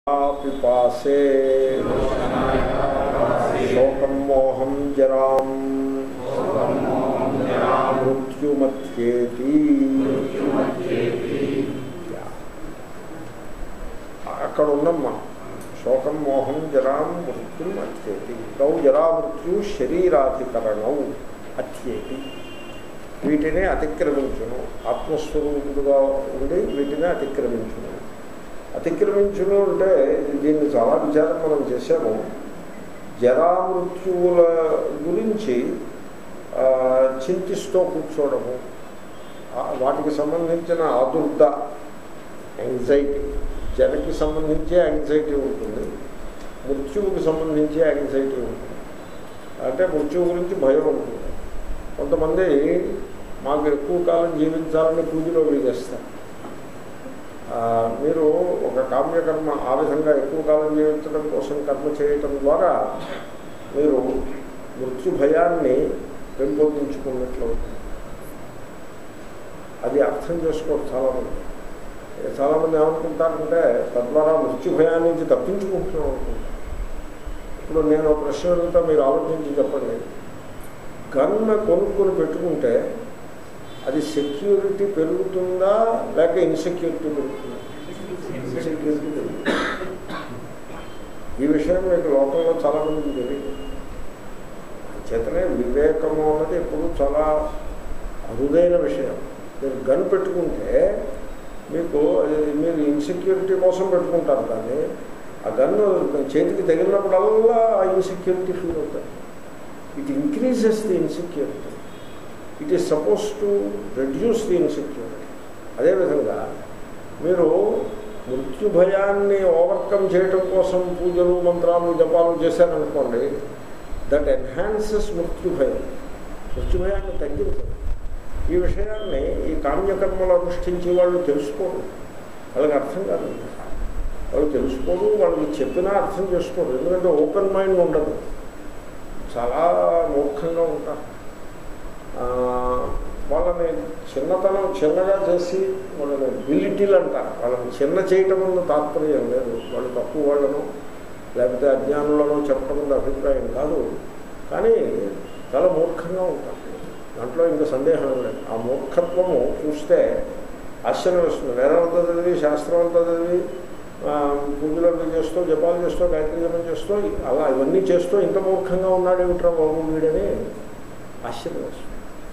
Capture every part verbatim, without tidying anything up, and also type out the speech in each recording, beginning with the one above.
पिपासे शोकं मोहं जरां मृत्युमत्येति అక్కడ ఉన్నమ్మా శోకం మోహం జరాం మృత్యుం అత్యేతి గౌ జరా మృత్యు శరీరాధికరణం అత్యేతి వీటిని అతిక్రమించును ఆత్మస్వరూపుడుగా ఉండి వీటిని అతిక్రమించును అతిక్రమించును అంటే దీన్ని చాలా విచారం మనం చేశాము. జరామృత్యువుల గురించి చింతిస్తూ కూర్చోవడము, వాటికి సంబంధించిన ఆదుర్ద యాంగ్జైటీ, జనకి సంబంధించే యాంగ్జైటీ ఉంటుంది, మృత్యువుకి సంబంధించే యాంగ్జైటీ ఉంటుంది. అంటే మృత్యువు గురించి భయం ఉంటుంది. కొంతమంది మాకు ఎక్కువ కాలం జీవించాలని పూజలో వేసేస్తారు. మీరు ఒక కామ్యకర్మ ఆ విధంగా ఎక్కువ కాలం జీవించడం కోసం కర్మ చేయటం ద్వారా మీరు మృత్యు భయాన్ని పెంపొందించుకున్నట్లు అది అర్థం చేసుకోవచ్చు. చాలామంది చాలామంది ఏమనుకుంటారంటే తద్వారా మృత్యు భయాన్ని నుంచి తప్పించుకుంటున్నాం అనుకుంటారు. ఇప్పుడు నేను ఒక ప్రశ్న అడుగుతా, మీరు ఆలోచించి చెప్పండి. గన్ను కొనుక్కొని పెట్టుకుంటే అది సెక్యూరిటీ పెరుగుతుందా లేక ఇన్సెక్యూరిటీ పెరుగుతుందా? ఇన్సెక్యూరిటీ పెరుగుతుంది. ఈ విషయం మీకు లోకంలో చాలామందికి తెలియదు. చేతనే వివేకము అన్నది ఎప్పుడు చాలా అరుదైన విషయం. మీరు గన్ పెట్టుకుంటే మీకు మీరు ఇన్సెక్యూరిటీ కోసం పెట్టుకుంటారు, కానీ ఆ గన్ను చేతికి తగిలినప్పుడల్లా ఆ ఇన్సెక్యూరిటీ ఫీల్ అవుతారు. It increases the insecurity. It is suppose to reduce the insecurity. అదేవిధంగా మీరు మృత్యు భయాన్ని ఓవర్కమ్ చేయడం కోసం పూజలు మంత్రాలు జపాలు చేశారనుకోండి, దట్ ఎన్హాన్సెస్ మృత్యు భయం, మృత్యు భయాన్ని తగ్గించదు. ఈ విషయాన్ని ఈ కామ్యకర్మలు అనుష్ఠించే వాళ్ళు తెలుసుకోరు, వాళ్ళకి అర్థం కాదు. వాళ్ళు తెలుసుకోరు, వాళ్ళకి చెప్పినా అర్థం చేసుకోరు. ఎందుకంటే ఓపెన్ మైండ్ ఉండదు, చాలా మూర్ఖంగా ఉంటారు. వాళ్ళని చిన్నతనం చిన్నగా చేసి వాళ్ళని బిలిటీలు అంటారు. వాళ్ళని చిన్న చేయటం వల్ల తాత్పర్యం లేదు. వాళ్ళు తక్కువ వాళ్ళను లేకపోతే అజ్ఞానులను చెప్పడం అభిప్రాయం కాదు, కానీ చాలా మూర్ఖంగా ఉంటారు. దాంట్లో ఇంకా సందేహం లేదు. ఆ మూర్ఖత్వము చూస్తే ఆశ్చర్యం వస్తుంది. వేదాంతా చదివి శాస్త్రం అంతా చదివి పూజలు చేస్తూ జపాలు చేస్తూ గాయత్రి జపం చేస్తూ అలా ఇవన్నీ చేస్తూ ఇంత మూర్ఖంగా ఉన్నాడు ఏమిట్రా బాబు వీడని ఆశ్చర్యం వస్తుంది.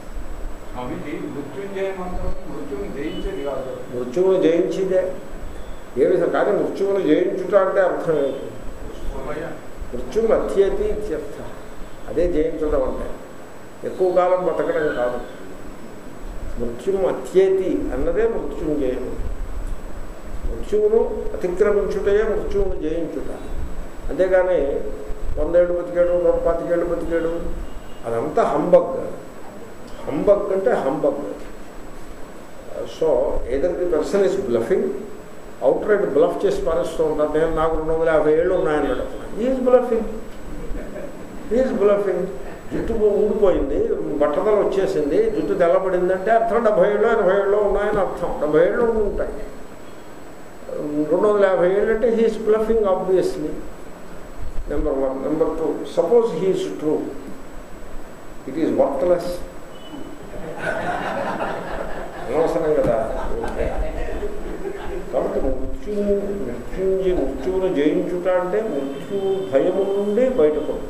మృత్యువును జయించేదే ఏ విధంగా, కానీ మృత్యువును జయించుట అంటే అర్థం ఏంటి? మృత్యువు అత్యేతి ఇత్యర్థ. అదే జయించడం అంటే ఎక్కువ కాలం బతకడం కాదు. మృత్యువు అత్యేతి అన్నదే మృత్యుంజయము. మృత్యువును అతిక్రమించుటయే మృత్యువును జయించుట. అంతేగాని వందేళ్ళు బతికాడు నూట పాతికేళ్ళు బతికాడు అదంతా హంబగ్. హంబగ్ అంటే humbug. So either the person is bluffing, out right bluff చేసి పారేస్తూ ఉంటారు. నేను నాకు రెండు వందల యాభై ఏళ్ళు ఉన్నాయన్నాడు. Is bluffing, is bluffing. జుట్టు ఊడిపోయింది, బట్టతలు వచ్చేసింది, జుట్టు తెల్లబడిందంటే అర్థం డెబ్బై ఏళ్ళు ఎనభై ఏళ్ళు ఉన్నాయని అర్థం. డెబ్బై ఏళ్ళు ఉంటాయి. రెండు వందల యాభై ఏళ్ళు అంటే he is bluffing obviously. Number one. Number two, suppose he is true, it is worthless. అనవసరం కదా. కాబట్టి మృత్యు మృత్యుంజి మృత్యువును జయించుట అంటే మృత్యు భయము నుండి బయటపడు,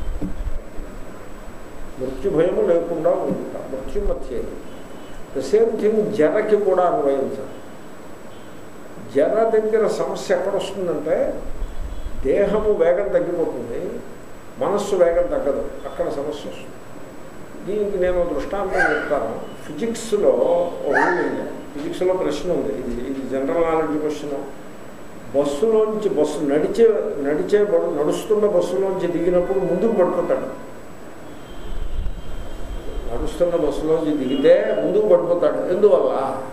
మృత్యు భయము లేకుండా ఉంట. మృత్యు మధ్య ద సేమ్ థింగ్ జరకి కూడా అన్వయించాలి. జర దగ్గర సమస్య ఎక్కడ వస్తుందంటే దేహము వేగం తగ్గిపోతుంది, మనస్సు వేగం తగ్గదు. అక్కడ సమస్య వస్తుంది. దీనికి నేను దృష్టాంతం చెప్తాను. ఫిజిక్స్లో రూల్ ఉంది, ఫిజిక్స్లో ప్రశ్న ఉంది. ఇది ఇది జనరల్ నాలెడ్జ్ క్వశ్చన్. బస్సులోంచి బస్సు నడిచే నడిచే నడుస్తున్న బస్సులోంచి దిగినప్పుడు ముందుకు పడిపోతాడు. నడుస్తున్న బస్సులోంచి దిగితే ముందుకు పడిపోతాడు. ఎందువల్ల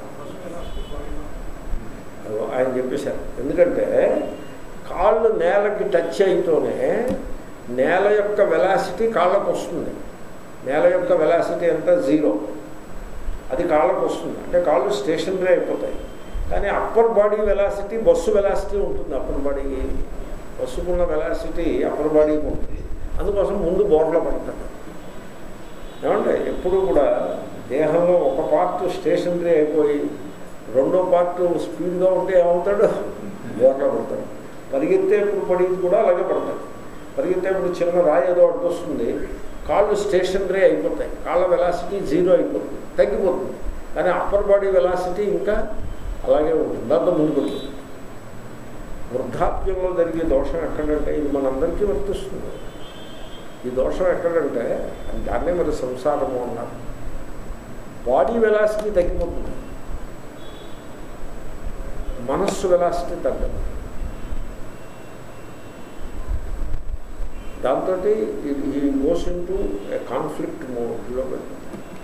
ఆయన చెప్పేశారు. ఎందుకంటే కాళ్ళు నేలకి టచ్ అయితేనే నేల యొక్క వెలాసిటీ కాళ్ళకు వస్తుంది. నేల యొక్క వెలాసిటీ అంతా జీరో, అది కాళ్ళకు వస్తుంది. అంటే కాళ్ళు స్టేషనరీ అయిపోతాయి. కానీ upper body velocity bus velocity ఉంటుంది. అప్పర్ బాడీకి బస్సుకున్న వెలాసిటీ అప్పర్ బాడీకి ఉంటుంది. అందుకోసం ముందు బోర్లో పడతాడు. ఏమంటే ఎప్పుడు కూడా దేహంలో ఒక పార్ట్ స్టేషనరీ అయిపోయి రెండో పార్ట్ స్పీడ్గా ఉంటే ఏమవుతాడు? బోర్లో పడతాడు. పరిగెత్తేప్పుడు పడేది కూడా అలాగే పడతాడు. పరిగెత్తేప్పుడు చిన్న రాయి ఏదో అడ్డొస్తుంది, కాళ్ళు స్టేషనరీ అయిపోతాయి, కాళ్ళ వెలాసిటీ జీరో అయిపోతుంది, తగ్గిపోతుంది. కానీ అప్పర్ బాడీ వెలాసిటీ ఇంకా అలాగే ఉంటుంది, దాంతో ముందు పడుతుంది. వృద్ధాప్యంలో జరిగే దోషం ఎక్కడంటే ఇది మనందరికీ వర్తిస్తుంది. ఈ దోషం ఎక్కడంటే దాన్నే మరి సంసారము అన్నారు. బాడీ వెలాసిటీ తగ్గిపోతుంది, మనస్సు వెలాసిటీ తగ్గదు. దాంతో ఈ గోస్ ఇంటూ కాన్ఫ్లిక్ట్ మోడ్లో వెళ్తుంది.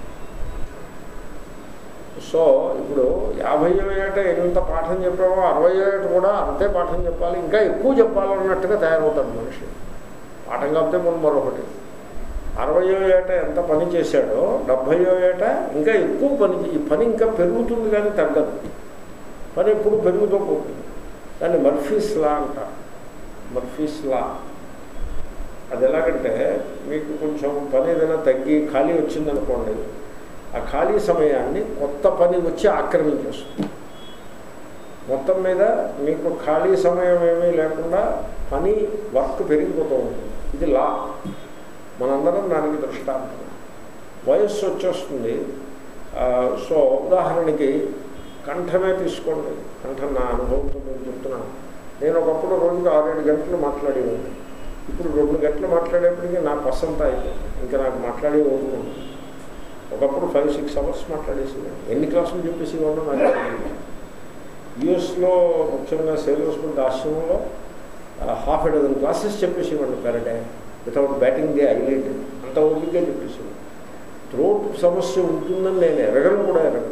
సో ఇప్పుడు యాభై ఏట ఎంత పాఠం చెప్పామో అరవై ఏట కూడా అంతే పాఠం చెప్పాలి, ఇంకా ఎక్కువ చెప్పాలన్నట్టుగా తయారవుతాడు మనిషి. పాఠం కాకపోతే మనం మరొకటి. అరవయో ఏట ఎంత పని చేశాడో డెబ్భైయో ఏట ఇంకా ఎక్కువ పని, ఈ పని ఇంకా పెరుగుతుంది కానీ తగ్గదు. పని ఎప్పుడు పెరుగుతూ పోతుంది. దాన్ని మర్ఫీస్ లా అంటారు. మర్ఫీస్ లా అది ఎలాగంటే మీకు కొంచెం పని ఏదైనా తగ్గి ఖాళీ వచ్చిందనుకోండి, ఆ ఖాళీ సమయాన్ని కొత్త పని వచ్చి ఆక్రమించేస్తుంది. మొత్తం మీద మీకు ఖాళీ సమయం ఏమీ లేకుండా పని వర్క్ పెరిగిపోతూ ఉంటుంది. ఇది లా. మనందరం దానికి దృష్టాంతం. వయస్సు వచ్చేస్తుంది. సో ఉదాహరణకి కంఠమే తీసుకోండి. కంఠం నా అనుభవంతో నేను చెప్తున్నాను. నేను ఒకప్పుడు రోజుకి ఆరేడు గంటలు మాట్లాడేవాడిని. ఇప్పుడు రెండు గంటలు మాట్లాడేప్పటికీ నా పసంతా అయిపోయింది, ఇంకా నాకు మాట్లాడే ఓడుకుంది. ఒకప్పుడు ఫైవ్ సిక్స్ అవర్స్ మాట్లాడేసేవాడిని. ఎన్ని క్లాసులు చెప్పేసేవాడు నాకు. యూఎస్లో ముఖ్యంగా సేల్స్మెంట్ ఆశ్రమంలో హాఫ్ ఎ డజన్ క్లాసెస్ చెప్పేసేవాడిని per day without batting the eyelid. అంత ఓపికగా చెప్పేసేవాడు. థ్రోట్ సమస్య ఉంటుందని నేను ఎరగను కూడా ఎరగను.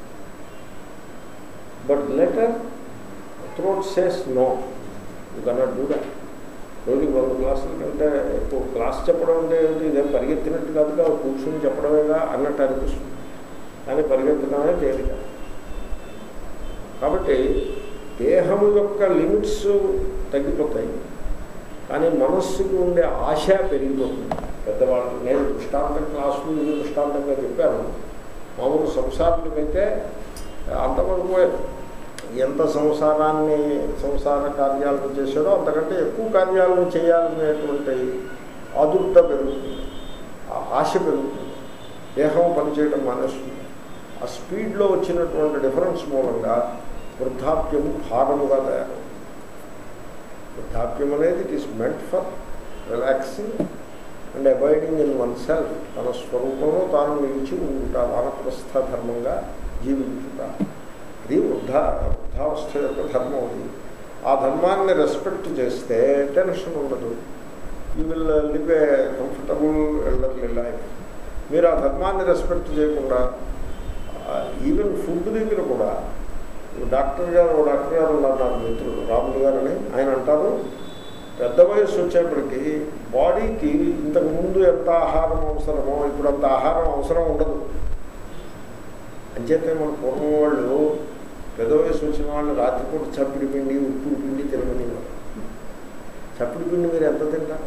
But later throat says no, you cannot do that. రోజుకి రెండు క్లాసుల కంటే ఎక్కువ క్లాస్ చెప్పడం అంటే ఇదేం పరిగెత్తినట్టు కాదుగా, కూర్చొని చెప్పడమేగా అన్నట్టు అనిపిస్తుంది. కానీ పరిగెత్తడమే తేలిక. కాబట్టి దేహము యొక్క లిమిట్స్ తగ్గిపోతాయి, కానీ మనస్సుకు ఉండే ఆశ పెరిగిపోతుంది. పెద్దవాళ్ళు నేను దృష్టాంతం క్లాసులు ఇది దృష్టాంతంగా చెప్పాను. మామూలు సంసారులకైతే అంతవరకు ఎంత సంసారాన్ని సంసార కార్యాలను చేశాడో అంతకంటే ఎక్కువ కార్యాలను చేయాలనేటువంటి ఆదుర్త పెరుగుతుంది, ఆ ఆశ పెరుగుతుంది. దేహం పనిచేయడం మానేస్తుంది. ఆ స్పీడ్లో వచ్చినటువంటి డిఫరెన్స్ మూలంగా వృద్ధాప్యము భారముగా తయారవుతుంది. వృద్ధాప్యం అనేది it is meant for relaxing and avoiding in one self. తన స్వరూపంలో తాను నిలిచి ఉంట, వానప్రస్థ ధర్మంగా జీవించుట. ఇది వృద్ధా వృద్ధావస్థ యొక్క ధర్మం. అది ఆ ధర్మాన్ని రెస్పెక్ట్ చేస్తే టెన్షన్ ఉండదు. You will live a comfortable elderly life. మీరు ఆ ధర్మాన్ని రెస్పెక్ట్ చేయకుండా ఈవెన్ ఫుడ్ దగ్గర కూడా డాక్టర్ గారు డాక్టర్ గారు ఉన్నారు నాకు మిత్రుడు రాములు గారు అని, ఆయన అంటారు పెద్ద వయసు వచ్చేప్పటికీ బాడీకి ఇంతకుముందు ఎంత ఆహారం అవసరమో ఇప్పుడు అంత ఆహారం అవసరం ఉండదు. అంచేతే మన పూర్వం వాళ్ళు పెద్ద వయసు వచ్చిన వాళ్ళు రాత్రిపూట చప్పిడి పిండి ఉప్పుడు పిండి తినమనేవారు. చప్పిడి పిండి మీరు ఎంత తింటారు?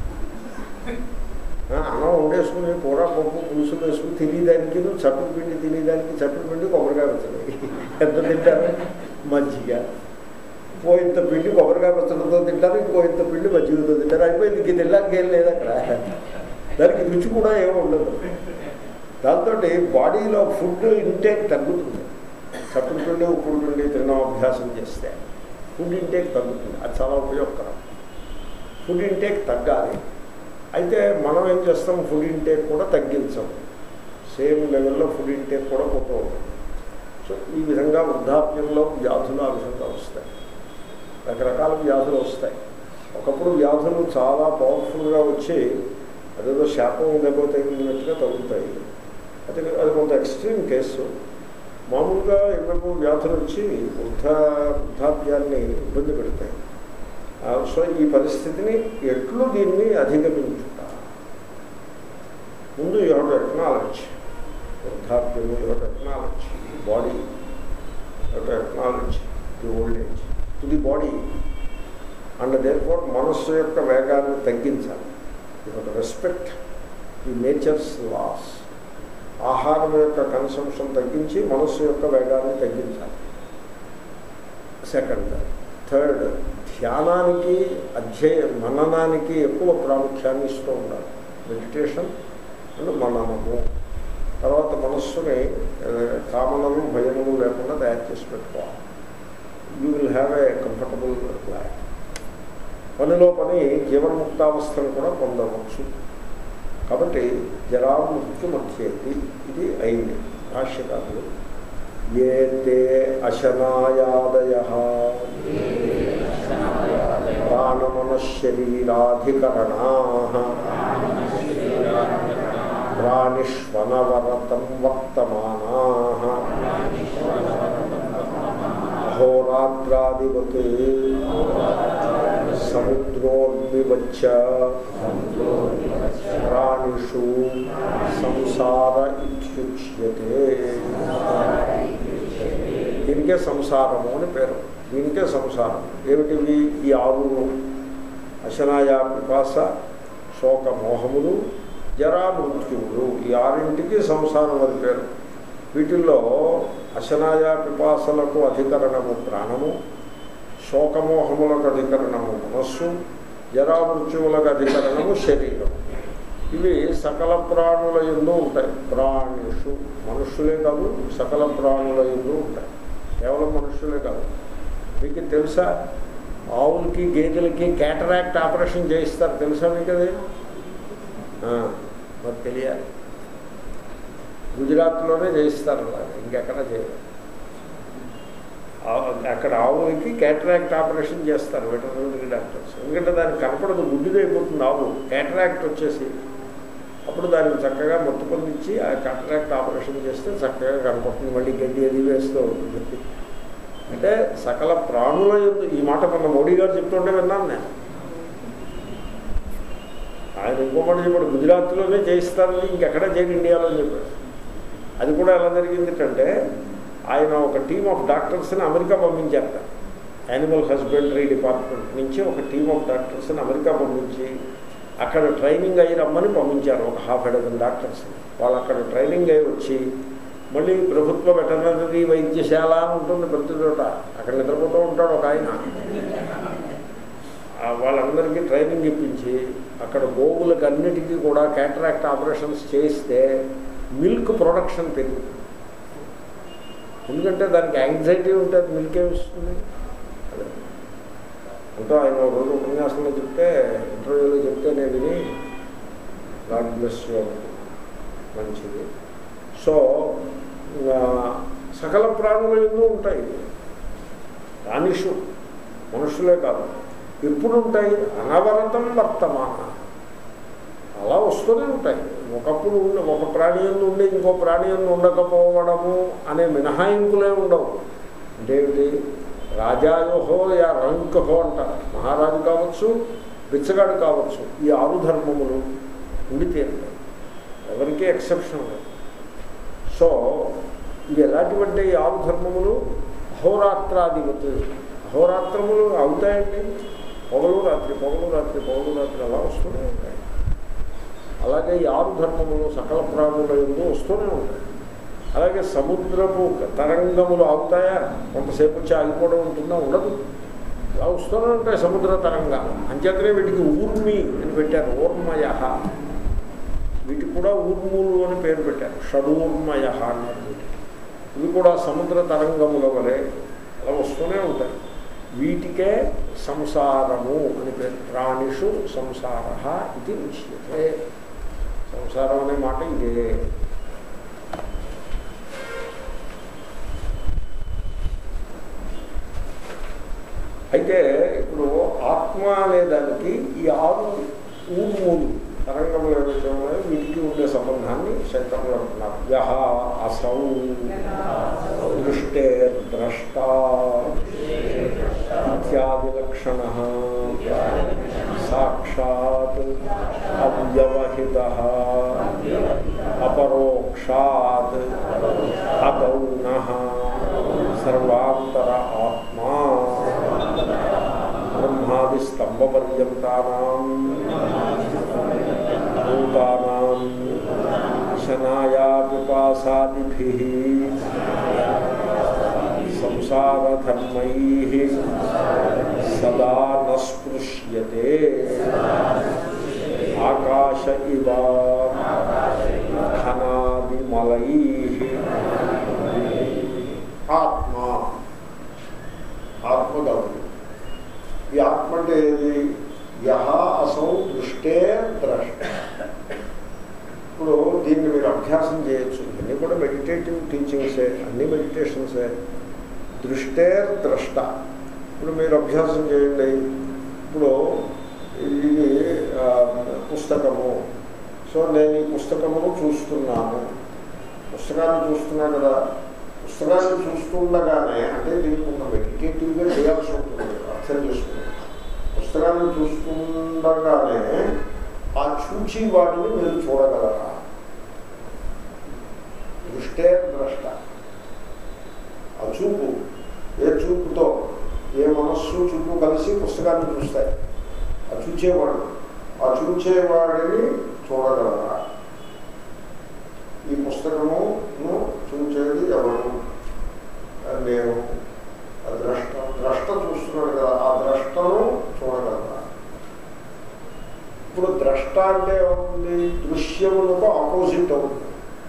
అన్నం వండేసుకుని కూర పప్పు పులుసులు వేసుకుని తినేదానికి చప్పిడి పిండి తినేదానికి చప్పిడి పిండి కొబ్బరికాయ పచ్చడి ఎంత తింటారు? మజ్జిగ. ఇంకో ఇంత పిండి కొబ్బరికాయ పచ్చడితో తింటారు, ఇంకో ఇంత పిండి మజ్జిగతో తింటారు. అయిపోయింది. ఇంక తినడానికి ఏం లేదు అక్కడ. దానికి రుచి కూడా ఏమీ ఉండదు. దాంతో బాడీలో ఫుడ్ ఇంటేక్ తగ్గుతుంది. చప్పుడు పిండి ఉప్పుడు పిండి తినడం అభ్యాసం చేస్తే ఫుడ్ ఇంటేక్ తగ్గుతుంది. అది చాలా ఉపయోగకరం. ఫుడ్ ఇంటేక్ తగ్గాలి. అయితే మనం ఏం చేస్తాం, ఫుడ్ ఇంటేక్ కూడా తగ్గించాం. సేమ్ లెవెల్లో ఫుడ్ ఇంటేక్ కూడా పోతూ ఉంటుంది. సో ఈ విధంగా వృద్ధాప్యంలో వ్యాధులు ఆ విధంగా వస్తాయి. రకరకాల వ్యాధులు వస్తాయి. ఒకప్పుడు వ్యాధులు చాలా పవర్ఫుల్గా వచ్చి అదేదో శాపం దెబ్బ తగిలినట్టుగా తగ్గుతాయి. అది అది కొంత ఎక్స్ట్రీమ్ కేసు. మామూలుగా ఎక్కువ వ్యాధులు వచ్చి వృద్ధ వృద్ధాప్యాన్ని ఇబ్బంది పెడతాయి. సో ఈ పరిస్థితిని ఎట్లు దీన్ని అధిగమించుట, ముందు యూ హ్యావ్ టు ఎక్నాలెడ్జ్ వృద్ధాప్యము, you have to acknowledge body to acknowledge the old age to the body and therefore మనస్సు యొక్క వేగాన్ని తగ్గించాలి. You respect the nature's laws. ఆహారం యొక్క కన్సంప్షన్ తగ్గించి మనస్సు యొక్క వేగాన్ని తగ్గించాలి. సెకండ్. థర్డ్, ధ్యానానికి అధ్యయ మననానికి ఎక్కువ ప్రాముఖ్యాన్ని ఇస్తూ ఉండాలి. మెడిటేషన్ అండ్ మననము. తర్వాత మనస్సుని కామనలు భయములు లేకుండా తయారు చేసి పెట్టుకోవాలి. You will have a comfortable life. పనిలో పని జీవన్ముక్తావస్థను కూడా పొందవచ్చు. కాబట్టి జరా మృత్యు మధ్యేది ఇది అయింది. భాష్యకారులు ఏ తే అశనాయాదయ ప్రాణమనశరీరాధికరణా ప్రాణిష్వనవరతం వర్తమానా అహోరాత్రాదివత్ సముద్రోర్మివచ్చ ప్రాణిషు సంసార ఇత్యుచ్యతే. దీనికే సంసారము అని పేరు. దీనికే సంసారం. ఏమిటివి? ఈ ఆరును అశనాయ పిపాస శోక మోహములు జరా మృత్యువులు, ఈ ఆరింటికి సంసారం అని పేరు. వీటిల్లో అశనాయ పిపాసలకు అధికరణము ప్రాణము, శోకమోహములకు అధికరణము మనస్సు, జరామృత్యువులకు అధికరణము శరీరం. ఇవి సకల ప్రాణుల యందు ఉంటాయి. ప్రాణిషు, మనుష్యులే కాదు సకల ప్రాణుల యందు ఉంటాయి. కేవలం మనుష్యులే కాదు. మీకు తెలుసా ఆవులకి గేదెలకి క్యాటరాక్ట్ ఆపరేషన్ చేయిస్తారు, తెలుసా మీకు? అది మరి తెలియాలి. గుజరాత్లోనే చేయిస్తారు అలాగే, ఇంకెక్కడ చేయరు. అక్కడ ఆవులకి క్యాటరాక్ట్ ఆపరేషన్ చేస్తారు వెటర్నరీ డాక్టర్స్. ఎందుకంటే దానికి కనపడదు, గుడ్డిగా అయిపోతుంది ఆవు. క్యాటరాక్ట్ వచ్చేసి అప్పుడు దానికి చక్కగా మొత్తం పొందించి ఆ క్యాటరాక్ట్ ఆపరేషన్ చేస్తే చక్కగా కనపడుతుంది. మళ్ళీ గడ్డి అది వేస్తూ ఉంటుంది. అంటే సకల ప్రాణుల యందు, ఈ మాట మన మోడీ గారు చెప్తుంటే విన్నాను నేను. ఆయన ఇంకో మాట చెప్పాడు, గుజరాత్లోనే చేయిస్తారని ఇంకెక్కడ చేయరు ఇండియాలో అని చెప్పాడు. అది కూడా ఎలా జరిగిందంటే ఆయన ఒక టీమ్ ఆఫ్ డాక్టర్స్ని అమెరికా పంపించారట. యానిమల్ హస్బెండరీ డిపార్ట్మెంట్ నుంచి ఒక టీమ్ ఆఫ్ డాక్టర్స్ని అమెరికా పంపించి అక్కడ ట్రైనింగ్ అయ్యి రమ్మని పంపించారు. ఒక హాఫ్ ఎ డజన్ డాక్టర్స్ని. వాళ్ళు అక్కడ ట్రైనింగ్ అయ్యి వచ్చి మళ్ళీ ప్రభుత్వ వెటర్నరీ వైద్యశాల అని ఉంటుంది ప్రతి చోట, అక్కడ నిద్రపోతూ ఉంటాడు ఒక ఆయన. వాళ్ళందరికీ ట్రైనింగ్ ఇప్పించి అక్కడ గోవులకు అన్నిటికీ కూడా క్యాటరాక్ట్ ఆపరేషన్స్ చేయిస్తే మిల్క్ ప్రొడక్షన్ పెరుగుతుంది. ఎందుకంటే దానికి యాంగ్జైటీ ఉంటే అది మిల్క్ ఏమిస్తుంది. అదే అంటే ఆయన ఒక రోజు ఉపన్యాసంలో చెప్తే, ఇంటర్వ్యూలో చెప్తే నేను విని గాడ్ బ్లెస్ యు మంచిది. సో సకల ప్రాణుల యందు ఉంటాయి. ప్రాణిషు, మనుషులే కాదు. ఎప్పుడు ఉంటాయి? అనవరతం వర్తమాన, అలా వస్తూనే ఉంటాయి. ఒకప్పుడు ఒక ప్రాణి యందు ఉండి ఇంకో ప్రాణి యందు ఉండకపోవడము అనే మినహాయింపులే ఉండవు. అంటే ఏమిటి? రాజాయోహో యా రంకహో అంటారు. మహారాజు కావచ్చు, బిచ్చగాడు కావచ్చు, ఈ ఆరు ధర్మములు ఉండి తీరుతాయి. ఎవరికీ ఎక్సెప్షన్ లేదు. సో ఇవి ఎలాంటివంటే ఈ ఆరు ధర్మములు అహోరాత్రాధిపతి. అహోరాత్రములు అవుతాయండి. పొగలు రాత్రి పొగలు రాత్రి పొగలు రాత్రి అలా వస్తూనే ఉంటాయి. అలాగే ఈ ఆరు ధర్మములు సకల ప్రాణుల యందు వస్తూనే ఉంటాయి. అలాగే సముద్రపు తరంగములు ఆగుతాయా? కొంతసేపు వచ్చి ఆగిపోవడం ఉంటుందా? ఉండదు. అలా వస్తూనే ఉంటాయి సముద్ర తరంగాలు. అంచేతనే వీటికి ఊర్మి అని పెట్టారు. ఊర్మయ, వీటికి కూడా ఊర్ములు అని పేరు పెట్టారు. షడూర్మయ అన్నారు వీటికి. ఇవి కూడా సముద్ర తరంగముల వలె అలా వస్తూనే ఉంటాయి. వీటికే సంసారము అని పేరు. ప్రాణిషు సంసార ఇది ఉచ్యతే. సంసారం అనే మాట ఇదే. అయితే ఇప్పుడు ఆత్మ అనేదానికి ఈ ఆరు ఊర్మూలు తరంగముల విషయంలో వీటికి ఉండే సంబంధాన్ని శంకరులు అంటున్నారు. యహ అసౌ దృష్టే ద్రష్ట ఇత్యాదిలక్షణ సాక్షాత్ అవ్యవహిత అపరోక్షాత్ అగౌణ సర్వాంతర ఆత్మా బ్రహ్మాది స్తంభపర్యంతానాం భూతానాం శనాయా పిపాసాదిభిః సంసారధర్మైః సదా న స్పృశ్యతే ఆకాశ ఇవ ఖనాదిమలైః. ఆత్మ ఆత్మ గలదు. ఈ ఆత్మ అంటే ఏది? యహ అసౌ దృష్టే ద్రష్ట. ఇప్పుడు దీన్ని మీరు అభ్యాసం చేయొచ్చు. ఇవన్నీ కూడా మెడిటేటివ్ టీచింగ్సే, అన్ని మెడిటేషన్సే. దృష్టే ద్రష్ట. ఇప్పుడు మీరు అభ్యాసం చేయండి. ఇప్పుడు ఇది పుస్తకము. సో నేను ఈ పుస్తకమును చూస్తున్నాను. పుస్తకాన్ని చూస్తున్నాను కదా. పుస్తకాన్ని చూస్తుండగానే అంటే దీనికి ఒక మెడిటేటివ్గా చేయాల్సి ఉంటుంది, అర్థం చేసుకున్నాను. పుస్తకాన్ని చూస్తుండగానే ఆ చూచి వాటిని మీరు చూడగలరా? దృష్టే ద్రష్ట. ఆ చూపు, ఏ చూపుతో ఏ మనస్సు చూపు కలిసి పుస్తకాన్ని చూస్తాయి. ఆ చూచేవాడు, ఆ చూచేవాడిని చూడగలరా? ఈ పుస్తకమును చూచేది ఎవరు? నేను. ఆ ద్రష్ట ద్రష్ట చూస్తున్నాడు కదా, ఆ ద్రష్టను చూడగలరా? ఇప్పుడు ద్రష్ట అంటే ఏమవుతుంది? దృశ్యములకు ఆపోజిట్ అవుతుంది.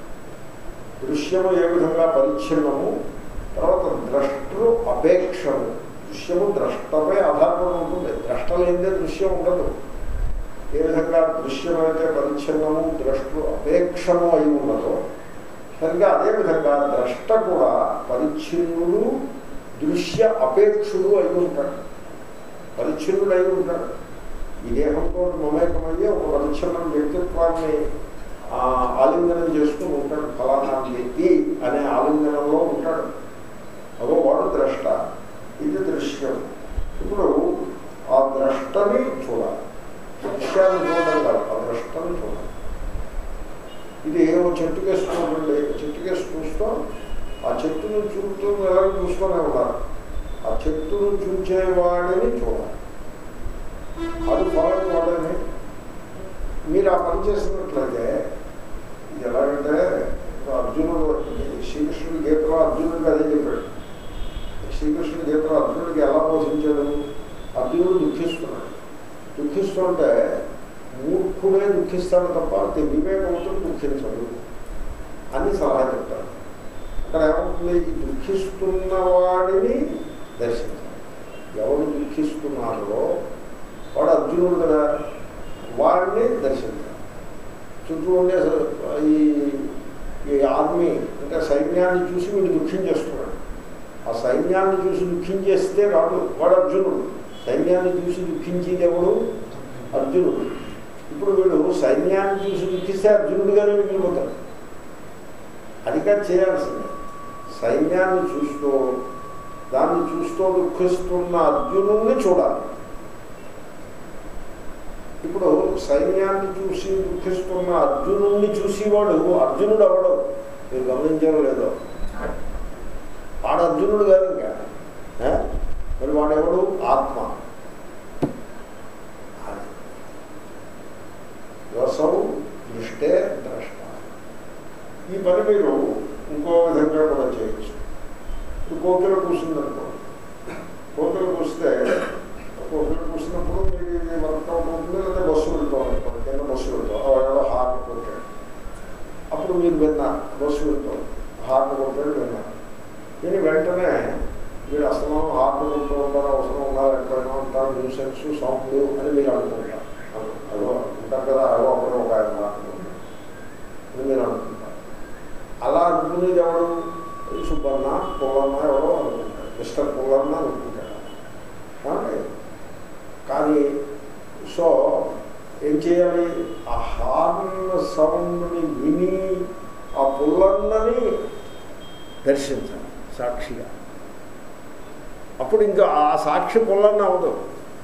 దృశ్యము ఏ విధంగా పరిచ్ఛిన్నము, తర్వాత ద్రష్టలు అపేక్షము. దృశ్యము ద్రష్టపై ఆధారపడి ఉంటుంది. ద్రష్ట లేనిదే దృశ్యం ఉండదు. ఏ విధంగా దృశ్యమైతే పరిచ్ఛిన్నము, ద్రష్టలు అపేక్షము అయి ఉన్నదో సరిగ్గా అదేవిధంగా ద్రష్ట కూడా పరిచ్ఛిన్నుడు, దృశ్య అపేక్షుడు అయి ఉంటాడు. పరిచ్ఛిన్నుడు అయి ఉంటాడు. ఈ దేహంతో మమేకమయ్యే ఒక పరిచ్ఛిన్న వ్యక్తిత్వాన్ని ఆలింగనం చేసుకుని ఉంటాడు. ఫలానా వ్యక్తి అనే ఆలింగనంలో ఉంటాడు. అదో వాడు ద్రష్ట. ఇది దృశ్యం. ఇప్పుడు ఆ ద్రష్టని చూడాలి. దృశ్యాన్ని చూడడం కాదు, ఆ ద్రష్టని చూడాలి. ఇది ఏమో చెట్టు కేసు చూడండి. చెట్టు కేసు చూస్తూ ఆ చెట్టును చూస్తూ ఎలా చూస్తూనే ఉన్నారు. ఆ చెట్టును చూచేవాడిని చూడాలి. అది ఫలం వాడని మీరు ఆ పని చేసినట్లయితే ఇది ఎలాగంటే అర్జునుడు శ్రీకృష్ణుడి గీతలో అర్జునుడికి అదే చెప్పాడు. శ్రీకృష్ణుడి గీతలో అర్జునుడికి ఎలా బోధించాడు? అర్జునుడు దుఃఖిస్తున్నాడు. దుఃఖిస్తుంటే మూర్ఖుడే దుఃఖిస్తాడు తప్ప వివేకవంతుడు దుఃఖించడు అని సలహా చెప్తాడు. అక్కడ ఏమవుతుంది? ఈ దుఃఖిస్తున్న వాడిని దర్శించాలి. ఎవరు దుఃఖిస్తున్నారో వాడు అర్జునుడు కదా, వాడిని దర్శించాలి. చుట్టూ ఉండే ఈ ఈ ఆర్మీ అంటే సైన్యాన్ని చూసి వీడు దుఃఖించేస్తున్నాడు. ఆ సైన్యాన్ని చూసి దుఃఖించేస్తే కాదు వాడు అర్జునుడు. సైన్యాన్ని చూసి దుఃఖించేది ఎవడు? అర్జునుడు. ఇప్పుడు వీడు సైన్యాన్ని చూసి దుఃఖిస్తే అర్జునుడిగానే మిగిలిపోతాడు. అది కాదు చేయాల్సిందే. సైన్యాన్ని చూస్తూ దాన్ని చూస్తూ దుఃఖిస్తున్న అర్జునుడిని చూడాలి. ఇప్పుడు సైన్యాన్ని చూసి దుఃఖిస్తున్న అర్జునుడిని చూసేవాడు అర్జునుడు అవడం మీరు గమనించారో లేదో. వాడు అర్జునుడు కాదు ఇంకా. మరి వాడెవడు? ఆత్మ. రసౌ దృష్టే ద్రష్ట. ఈ పని మీరు ఇంకో విధంగా కూడా చేయొచ్చు. ఇప్పుడు కోకిల కూర్చుందనుకో. కోకిల కూస్తే కోకిల కూర్చున్నప్పుడు మీరు ఇది వర్కౌట్ అవుతుంది, లేదా బస్సు వెళ్తాం అనుకోండి. కింద బస్సు వెళ్తాం, ఎవరో హార్న్ కొట్టాడు. అప్పుడు మీరు విన్నారు బస్సు వెళ్తాం, హార్న్ కొట్టాడు విన్నారు. దీని వెంటనే మీరు అసలు హార్న్ కొడుతూ ఉంటారు, అవసరం ఉన్నారు, ఎక్కడైనా ఉంటారు, న్యూసెన్స్ సౌండ్ అని మీరు అనుకుంటారు. అదో ఉంటారు కదా, అదో అప్పుడు ఒక ఆయన మాట్లాడుకుంటారు అని మీరు అనుకుంటారు. అలా అనుకునేది ఎవరు? సుబ్బన్న, పుల్లన్న ఎవరో అనుకుంటారు. మిస్టర్ పుల్లన్న అనుకుంటాడు. కానీ సో ఏం చేయాలి? ఆ హార్న్ సౌండ్ని విని ఆ పుల్లన్నని దర్శించాలి సాక్షిగా. అప్పుడు ఇంకా ఆ సాక్షి పుల్లన్న అవదు.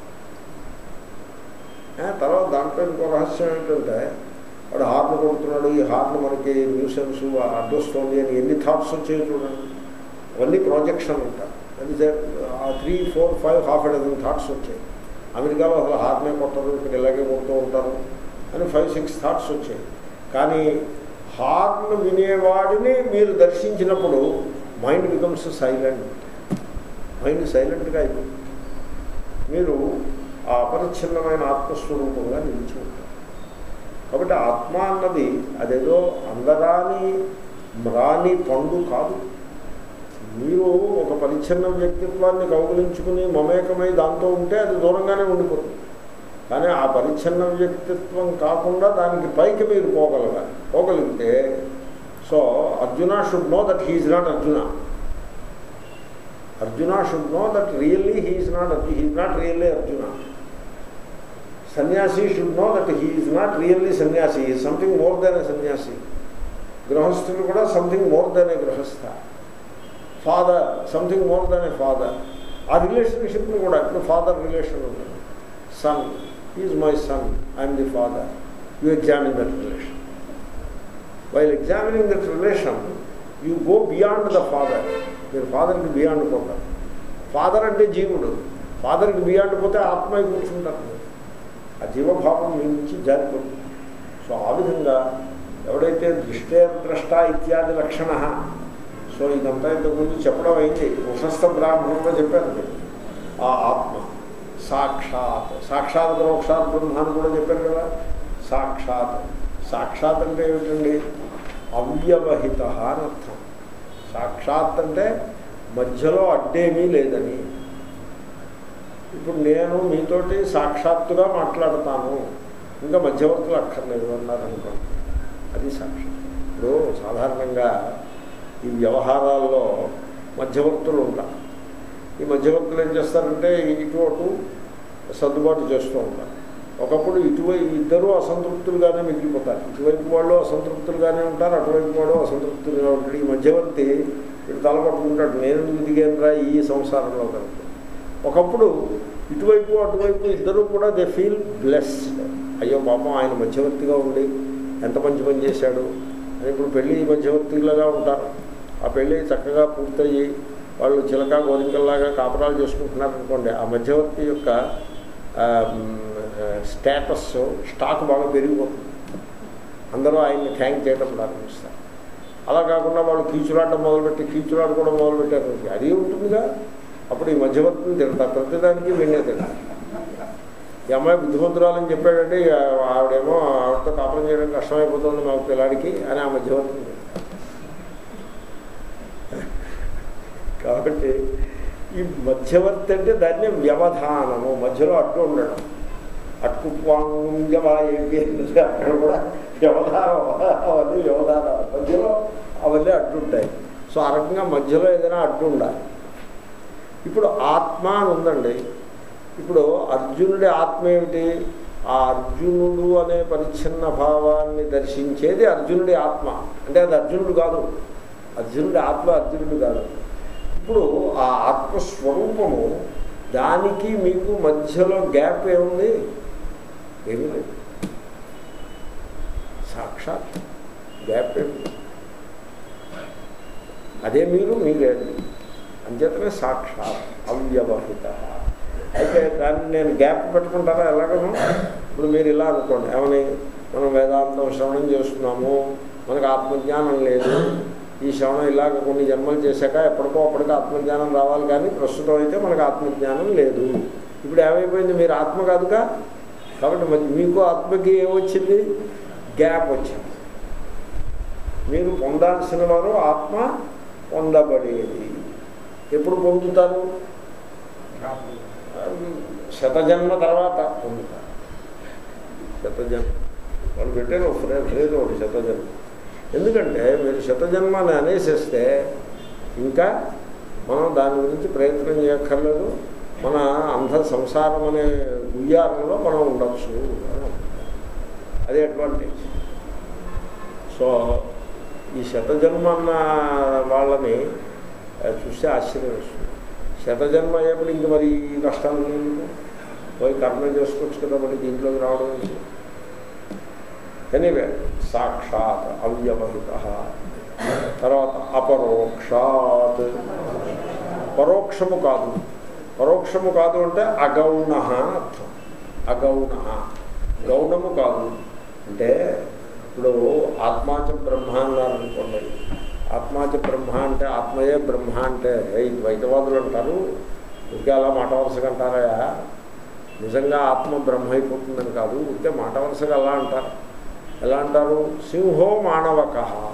తర్వాత దాంట్లో ఇంకో రహస్యం ఏంటంటే వాడు హార్న్ కొడుతున్నాడు, ఈ హార్న్ మనకి న్యూసెన్స్ అడ్డొస్తుంది అని ఎన్ని థాట్స్ వచ్చాయి చూడండి. అవన్నీ ప్రాజెక్షన్ ఉంటారు. అది ఆ three four five half a dozen thoughts వచ్చాయి. అమెరికాలో అసలు హార్నే కొట్టరు, ఇక్కడ ఇలాగే కొడుతూ ఉంటారు అని ఫైవ్ సిక్స్ థాట్స్ వచ్చాయి. కానీ హార్న్ వినేవాడిని మీరు దర్శించినప్పుడు మైండ్ బికమ్స్ సైలెంట్. మైండ్ సైలెంట్గా అయిపోతుంది. మీరు ఆ అపరిచ్ఛిన్నమైన ఆత్మస్వరూపంగా నిలిచి ఉంటారు. కాబట్టి ఆత్మ అన్నది అదేదో అందరాని మ్రాని పండు కాదు. మీరు ఒక పరిచ్ఛిన్న వ్యక్తిత్వాన్ని కౌగులించుకుని మమేకమై దాంతో ఉంటే అది దూరంగానే ఉండిపోతుంది. కానీ ఆ పరిచ్ఛిన్న వ్యక్తిత్వం కాకుండా దానికి పైకి మీరు పోగలగాలి. పోగలిగితే so Arjuna should know that he is not Arjuna. Arjuna should know that really he is not he is not really Arjuna. Sannyasi should know that he is not really sannyasi, is something more than a sannyasi. గృహస్థులు కూడా something more than a grihastha. Father something more than a father. ఆ రిలేషన్షిప్ని కూడా ఇప్పుడు father relation ఉంటుంది. Son is my son, I'm the father. You examine that relation. While examining that relation you go beyond the father. మీరు ఫాదర్కి beyond పోతారు. Father అంటే జీవుడు. ఫాదర్కి బియాండ్ పోతే ఆత్మై కూర్చుంటారు. ఆ జీవభావం మీ నుంచి జారిపోతుంది. సో ఆ విధంగా ఎవడైతే దృష్టేర్ద్రష్ట ఇత్యాది లక్షణ, సో ఇదంతా ఇంతకుముందు చెప్పడం అయింది. ఉషస్థ బ్రాహ్మణంలో చెప్పారు. ఆ ఆత్మ సాక్షాత్, సాక్షాత్ పరోక్షాత్ బ్రహ్మాన్ని కూడా చెప్పారు కదా. సాక్షాత్, సాక్షాత్ అంటే ఏమిటండి? అవ్యవహిత అని అర్థం. సాక్షాత్ అంటే మధ్యలో అడ్డేమీ లేదని. ఇప్పుడు నేను మీతోటి సాక్షాత్తుగా మాట్లాడతాను, ఇంకా మధ్యవర్తులు అక్కర్లేదు అన్నారనుకోండి, అది సాక్షాత్. ఇప్పుడు సాధారణంగా ఈ వ్యవహారాల్లో మధ్యవర్తులు ఉంటారు. ఈ మధ్యవర్తులు ఏం చేస్తారంటే ఇటు అటు సర్దుబాటు చేస్తూ ఉంటారు. ఒకప్పుడు ఇటువైపు ఇద్దరూ అసంతృప్తులుగానే మిగిలిపోతారు. ఇటువైపు వాళ్ళు అసంతృప్తులుగానే ఉంటారు, అటువైపు వాడు అసంతృప్తులుగా ఉంటాడు. ఈ మధ్యవర్తి ఇటు తలపట్టుకుంటాడు, నేను దిగానురా ఈ సంసారంలో కనుక. ఒకప్పుడు ఇటువైపు అటువైపు ఇద్దరు కూడా దే ఫీల్ బ్లెస్డ్. అయ్యో పాపం ఆయన మధ్యవర్తిగా ఉండి ఎంత మంచి పని చేశాడు అని ఇప్పుడు పెళ్ళి మధ్యవర్తిలాగా ఉంటారు. ఆ పెళ్ళి చక్కగా పూర్తయ్యి వాళ్ళు చిలక గోరింకల్లాగా కాపురాలు చేసుకుంటున్నారు అనుకోండి. ఆ మధ్యవర్తి యొక్క స్టేటస్ స్టాక్ బాగా పెరిగిపోతుంది. అందరూ ఆయన్ని థ్యాంక్ చేయడం ప్రారంభిస్తారు. అలా కాకుండా వాళ్ళు కీచులాడడం మొదలుపెట్టి కీచులాడు కూడా మొదలుపెట్టారు. అది ఉంటుందిగా. అప్పుడు ఈ మధ్యవర్తిని తిడతారు. ప్రతిదానికి వీణే తింటారు. ఈ అమ్మాయి బుద్ధిమంతురాలని చెప్పాడంటే ఆవిడేమో ఆవిడతో కాపురం చేయడం కష్టమైపోతుంది మాకు పిల్లాడికి అని ఆ మధ్యవర్తిని తింటారు. కాబట్టి ఈ మధ్యవర్తి అంటే దాన్ని వ్యవధానము, మధ్యలో అడ్డు ఉండడం. అట్టుపాంగవాయేవి అక్కడ కూడా వ్యవధానం, అవన్నీ వ్యవధానాలు, మధ్యలో అవన్నీ అడ్డుంటాయి. సో ఆ రకంగా మధ్యలో ఏదైనా అడ్డు ఉండాలి. ఇప్పుడు ఆత్మ అని ఉందండి. ఇప్పుడు అర్జునుడి ఆత్మ ఏమిటి? ఆ అర్జునుడు అనే పరిచ్ఛిన్న భావాన్ని దర్శించేది అర్జునుడి ఆత్మ. అంటే అది అర్జునుడు కాదు. అర్జునుడి ఆత్మ అర్జునుడు కాదు. ఇప్పుడు ఆ ఆత్మస్వరూపము, దానికి మీకు మధ్యలో గ్యాప్ ఏముంది? ఏమీ లేదు. సాక్షాత్ గ్యాప్ ఏమి, అదే మీరు మీరేది. అంచేతనే సాక్షాత్ అవ్యవహిత. అయితే దాన్ని నేను గ్యాప్ పెట్టుకుంటారా ఎలాగను? ఇప్పుడు మీరు ఇలా అనుకోండి, ఏమని మనం వేదాంతం శ్రవణం చేస్తున్నాము, మనకు ఆత్మజ్ఞానం లేదు, ఈ శ్రవణం ఇలాగ కొన్ని జన్మలు చేశాక ఎప్పటికో అప్పటికి ఆత్మజ్ఞానం రావాలి, కానీ ప్రస్తుతం అయితే మనకు ఆత్మజ్ఞానం లేదు. ఇప్పుడు ఏమైపోయింది? మీరు ఆత్మ కాదుగా. కాబట్టి మీకు ఆత్మకి ఏమొచ్చింది? గ్యాప్ వచ్చింది. మీరు పొందాల్సిన వారు ఆత్మ పొందబడేది. ఎప్పుడు పొందుతారు? శతజన్మ తర్వాత పొందుతారు. శతజన్మ వాళ్ళు పెట్టారు ఫ్రేజ్ ఒకటి, శతజన్మ. ఎందుకంటే మీరు శతజన్మని అనేసేస్తే ఇంకా మనం దాని గురించి ప్రయత్నం చేయక్కర్లేదు, మన అంధ సంసారం అనే ఉయ్యారంలో మనం ఉండొచ్చు. అదే అడ్వాంటేజ్. సో ఈ శతజన్మ అన్న వాళ్ళని చూస్తే ఆశ్చర్యం వస్తుంది. శతజన్మ అయ్యేప్పుడు ఇంక మరి ఈ కష్టాలు పోయి కర్మ చేసుకోవచ్చు కదా, మరి దీంట్లోకి రావడం ఏంటి? ఎనీవే సాక్షాత్ అవ్యవహిత. తర్వాత అపరోక్షాత్, పరోక్షము కాదు. పరోక్షము కాదు అంటే అగౌణ అని అర్థం. అగౌణ, గౌణము కాదు అంటే ఇప్పుడు ఆత్మాచ బ్రహ్మ అన్నారనుకోండి. ఆత్మాచ బ్రహ్మ అంటే ఆత్మయే బ్రహ్మ అంటే ఈ ద్వైతవాదులు అంటారు, ఇంకా అలా మాట వరుసగా అంటారా, నిజంగా ఆత్మ బ్రహ్మ అయిపోతుందని కాదు, ఇంకే మాట వరుసగా అలా అంటారు. ఎలా అంటారు? సింహో మానవక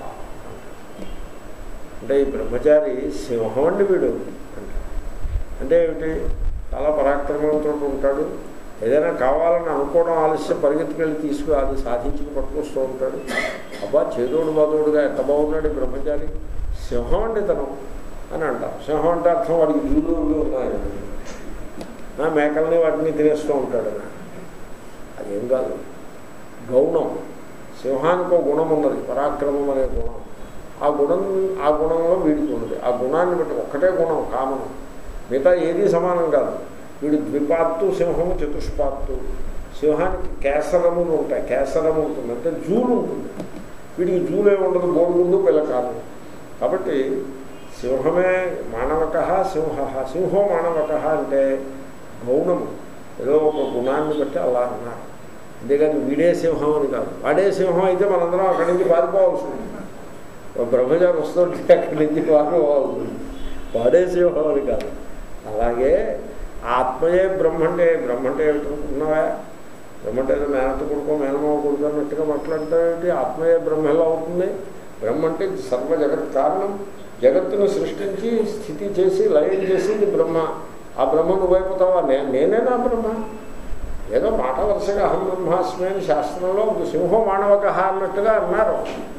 అంటే ఈ బ్రహ్మచారి సింహం అండి వీడు అంటారు. అంటే ఏమిటి? చాలా పరాక్రమంతో ఉంటాడు, ఏదైనా కావాలని అనుకోవడం ఆలస్యం పరిగెత్తుకెళ్ళి తీసుకు అది సాధించుకు పట్టుకొస్తూ ఉంటాడు. అబ్బా చేదోడు బాదోడుగా ఎంత బాగున్నాడు ఈ బ్రహ్మచారి, సింహం అండి తను అని అంటారు. సింహం అంటే అర్థం వాడికి జూలు ఉన్నాయి, మేకల్ని వాటిని తినేస్తూ ఉంటాడు. అదేం కాదు, గౌణం. సింహానికి ఒక గుణం ఉన్నది, పరాక్రమం అనే గుణం. ఆ గుణం ఆ గుణంలో వీడికి ఉన్నది. ఆ గుణాన్ని బట్టి ఒక్కటే గుణం కామనం, మిగతా ఏదీ సమానం కాదు. వీడు ద్విపాత్తు, సింహము చతుష్పాత్తు. సింహానికి కేసరములు ఉంటాయి, కేసరము ఉంటుంది అంటే జూలు ఉంటుంది, వీడికి జూలే ఉండదు, బోర్డు ముందు పిల్లకాదు. కాబట్టి సింహమే మానవక, సింహ సింహో మానవక అంటే గౌణము, ఏదో ఒక గుణాన్ని బట్టి అలా అన్నారు. అంతేగాని వీడే సింహం అని కాదు. వాడే సింహం అయితే మనందరం అక్కడి నుంచి పారిపోవాల్సి ఉంది. ఒక బ్రహ్మచారి వస్తుంటే అక్కడి నుంచి పారిపోవాల్సి ఉంది. వాడే సింహం అని కాదు. అలాగే ఆత్మయే బ్రహ్మ అంటే బ్రహ్మ అంటే ఏమిటనుకున్నావా? బ్రహ్మ అంటే ఏదో మేనత్త కొడుకో మేనమావ కొడుకో అన్నట్టుగా మాట్లాడతావేంటి? ఆత్మయే బ్రహ్మ ఎలా అవుతుంది? బ్రహ్మ అంటే సర్వ జగత్ కారణం, జగత్తును సృష్టించి స్థితి చేసి లయం చేసింది బ్రహ్మ. ఆ బ్రహ్మ నువ్వైపోతావా? నే నేనే నా బ్రహ్మ. ఏదో మాట వరుసగా అహం బ్రహ్మాస్మి అని శాస్త్రంలో సింహం మానవక అన్నట్టుగా అన్నారు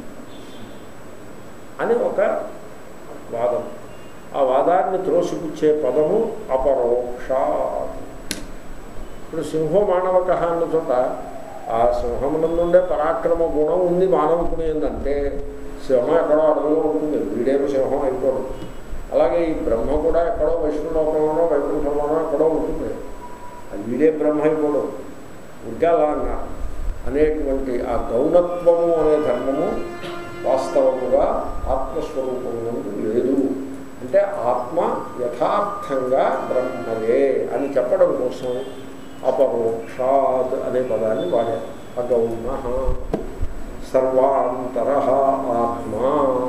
అని ఒక వాదం. ఆ వాదాన్ని త్రోసిపుచ్చే పదము అపరోక్ష. ఇప్పుడు సింహో మానవక అన్న చోట ఆ సింహమునందుండే పరాక్రమ గుణం ఉంది మానవుకుని ఏంటంటే సింహం ఎక్కడో అడవిలో ఉంటుంది, వీడేమో సింహం అయిపోదు. అలాగే ఈ బ్రహ్మ కూడా ఎక్కడో వైష్ణులోకంలోనో వైకుంఠంలోనో ఎక్కడో ఉంటుంది, అది వీడే బ్రహ్మ అయిపోదు. ఇంకా అలా అన్నారు. అనేటువంటి ఆ గౌణత్వము అనే ధర్మము వాస్తవముగా ఆత్మస్వరూపము లేదు. అంటే ఆత్మ యథార్థంగా బ్రహ్మయే అని చెప్పడం కోసం అపరోక్షాత్ అనే పదాన్ని వాడారు. అగౌణ సర్వాంతర ఆత్మ.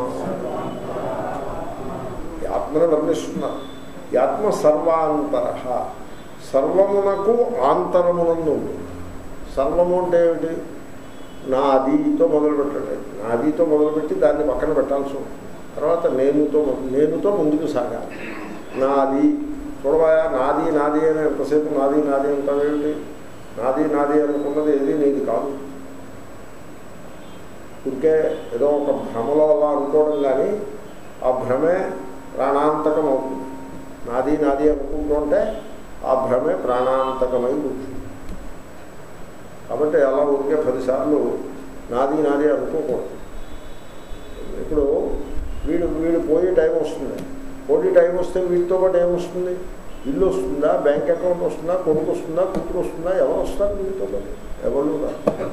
ఈ ఆత్మను వర్ణిస్తున్నారు. ఈ ఆత్మ సర్వాంతర, సర్వమునకు ఆంతరమునందు ఉంటుంది. సర్వము అంటే ఏమిటి? నాదితో మొదలుపెట్టండి. నాదితో మొదలుపెట్టి దాన్ని పక్కన పెట్టాల్సి ఉంటుంది. తర్వాత నేనుతో నేనుతో ముందుకు సాగాలి. నాది చూడవాయా, నాది నాది అని ఎంతసేపు నాది నాది అంటావేమిటి? నాది నాది అనుకున్నది ఏది నీది కాదు. ఇంకే ఏదో ఒక భ్రమలో అలా అనుకోవడం, కానీ ఆ భ్రమే ప్రాణాంతకం అవుతుంది. నాది నాది అనుకుంటుంటే ఆ భ్రమే ప్రాణాంతకమై ఉంటుంది. కాబట్టి అలా ఉంటే పదిసార్లు నాది నాది అనుకోకూడదు. ఇప్పుడు వీడు వీడు పోయే టైం వస్తుంది, పోటీ టైం వస్తే వీటితో పాటు ఏమొస్తుంది? ఇల్లు వస్తుందా, బ్యాంక్ అకౌంట్ వస్తుందా, కొడుకు వస్తుందా, కూతురు వస్తుందా? ఎవరు వస్తారు వీటితో పాటు? ఎవరు రాదు.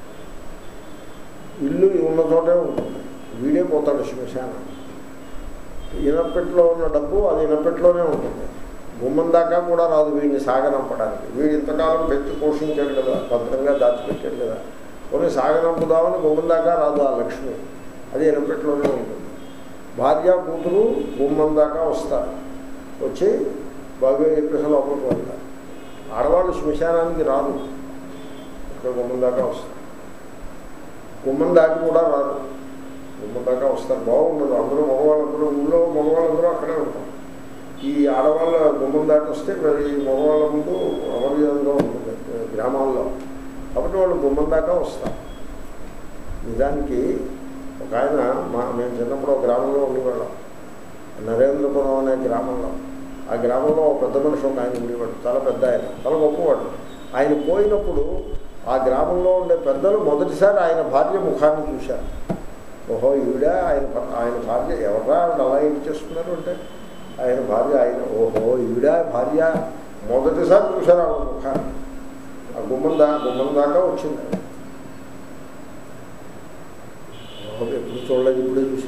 ఇల్లు ఉన్న చోటే ఉంటుంది, వీడే పోతాడు శ్మశానం. ఇనపెట్లో ఉన్న డబ్బు అది ఇనపెట్లోనే ఉంటుంది, గుమ్మం దాకా కూడా రాదు వీడిని సాగనంపడానికి. వీడు ఇంతకాలం పెట్టి పోషించాడు కదా, భద్రంగా దాచిపెట్టాడు కదా, కొన్ని సాగనంపుదామని గుమ్మం దాకా రాదు ఆ లక్ష్మి, అది ఇనపెట్లోనే ఉంటుంది. భార్య కూతురు గుమ్మం దాకా వస్తారు, వచ్చి బాగా చెప్పేసి లోపలికి వెళ్తారు. ఆడవాళ్ళు శ్మశానానికి రాదు, ఇక్కడ గుమ్మం దాకా వస్తారు. గుమ్మం దాటి కూడా రాదు, గుమ్మం దాకా వస్తారు. బాగుండదు, అందరూ మగవాళ్ళందరూ ఊళ్ళో మగవాళ్ళందరూ అక్కడే ఉంటారు. ఈ ఆడవాళ్ళ గుమ్మం దాటి వస్తే మరి మగవాళ్ళ ముందు అమర్యాదగా ఉంటుంది గ్రామాల్లో, కాబట్టి వాళ్ళు గుమ్మం దాకా వస్తారు. నిజానికి ఒక ఆయన మా మేము చిన్నప్పుడు ఒక గ్రామంలో ఉండేవాళ్ళం, నరేంద్రపురం అనే గ్రామంలో. ఆ గ్రామంలో ఒక పెద్ద మనిషి ఒక ఆయన ఉండేవాడు, చాలా పెద్ద ఆయన, చాలా గొప్పవాడు. ఆయన పోయినప్పుడు ఆ గ్రామంలో ఉండే పెద్దలు మొదటిసారి ఆయన భార్య ముఖాన్ని చూశారు. ఓహో ఈవిడ ఆయన ఆయన భార్య, ఎవరా ఆవిడ అలా ఏం చేస్తున్నారు అంటే ఆయన భార్య, ఆయన ఓహో ఈవిడ భార్య మొదటిసారి చూశారు ఆవిడ ముఖాన్ని. ఆ గుమ్మం దా గుమ్మం దాకా వచ్చింది. ఓహో ఎప్పుడు చూడలేదు, ఇప్పుడే చూశాను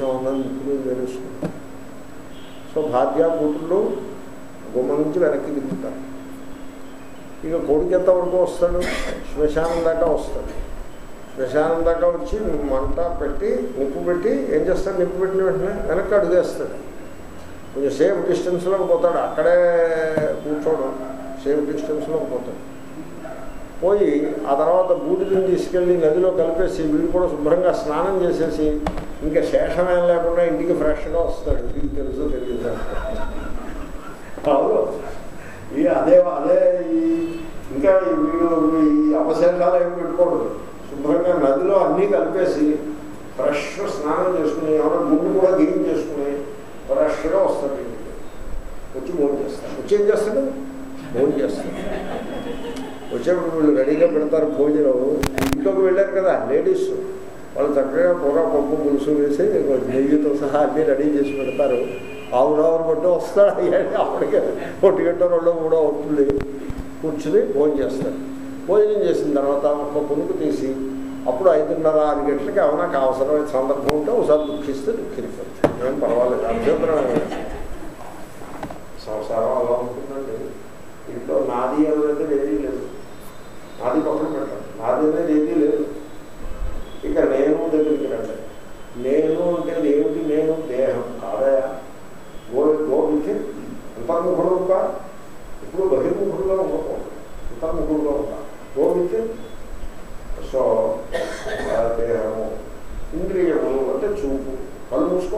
కనీసం అన్నం నిప్పులు వేరేసుకుంటారు. సో భార్య కూతుళ్ళు గుమ్మ నుంచి వెనక్కి దిగుతారు. ఇక కొడుకు ఎంతవరకు వస్తాడు? శ్మశానం దాకా వస్తాడు. శ్మశానం దాకా వచ్చి మంట పెట్టి నిప్పు పెట్టి ఏం చేస్తాడు? నిప్పు పెట్టిన వెంటనే వెనక్కి అడుగేస్తాడు. కొంచెం సేఫ్ డిస్టెన్స్లోకి పోతాడు. అక్కడే కూర్చోవడం సేఫ్ డిస్టెన్స్లోకి పోతాడు. పోయి ఆ తర్వాత బూడిదని తీసుకెళ్ళి నదిలో కలిపేసి వీళ్ళు కూడా శుభ్రంగా స్నానం చేసేసి ఇంకా శేషమేం లేకుండా ఇంటికి ఫ్రెష్గా వస్తాడు. ఇది తెలుసో తెలియదు. అవును, ఈ అదే అదే ఈ ఇంకా వీళ్ళు ఈ అవశేషాలు ఏమి పెట్టుకోకూడదు. శుభ్రంగా నదిలో అన్నీ కలిపేసి ఫ్రెష్ స్నానం చేసుకుని ఏమైనా గుండు కూడా గెయిన్ చేసుకుని ఫ్రెష్గా వస్తాడు. ఇంటికి వచ్చి భోజనం చేస్తాడు. వచ్చి ఏం చేస్తాడు? భోజనం చేస్తాడు. వచ్చేప్పుడు వీళ్ళు రెడీగా పెడతారు భోజనం. ఇంట్లోకి వెళ్ళారు కదా లేడీస్, వాళ్ళు చక్కగా కూర పప్పు పులుసు వేసి నెయ్యితో సహా అన్నీ రెడీ చేసి పెడతారు. ఆవుడావులు పట్టు వస్తాడు. అయ్యాడు అప్పటికే ఒంటి గంట రెండో మూడో అవుతుంది. కూర్చుని భోజనం చేస్తారు. భోజనం చేసిన తర్వాత ఒక పునుకు తీసి అప్పుడు ఐదున్నర ఆరు గంటలకి ఏమైనా అవసరమైన సందర్భం ఉంటే ఒకసారి దుఃఖిస్తే దుఃఖిస్తారు. ఏం పర్వాలేదు, అభ్యంతరం. సంసారం అలా ఉంటుందండి. ఇంట్లో నాది అనేది ఏదీ లేదు. నాది పక్కన పెట్టండి, నాది అనేది ఏదీ లేదు. ఇక నేను దగ్గరికి రండి. నేను అంటే ఏమిటి? నేను దేహం కాదయా. గో గోవికి అంతర్ముఖుడు కా ఇప్పుడు బహిర్ముఖుడుగా ఉండకూడదు, అంతర్ముఖుడుగా ఉంటా. గోవికి సో దేహము, ఇంద్రియములు అంటే చూపు. కళ్ళు మూసుకో.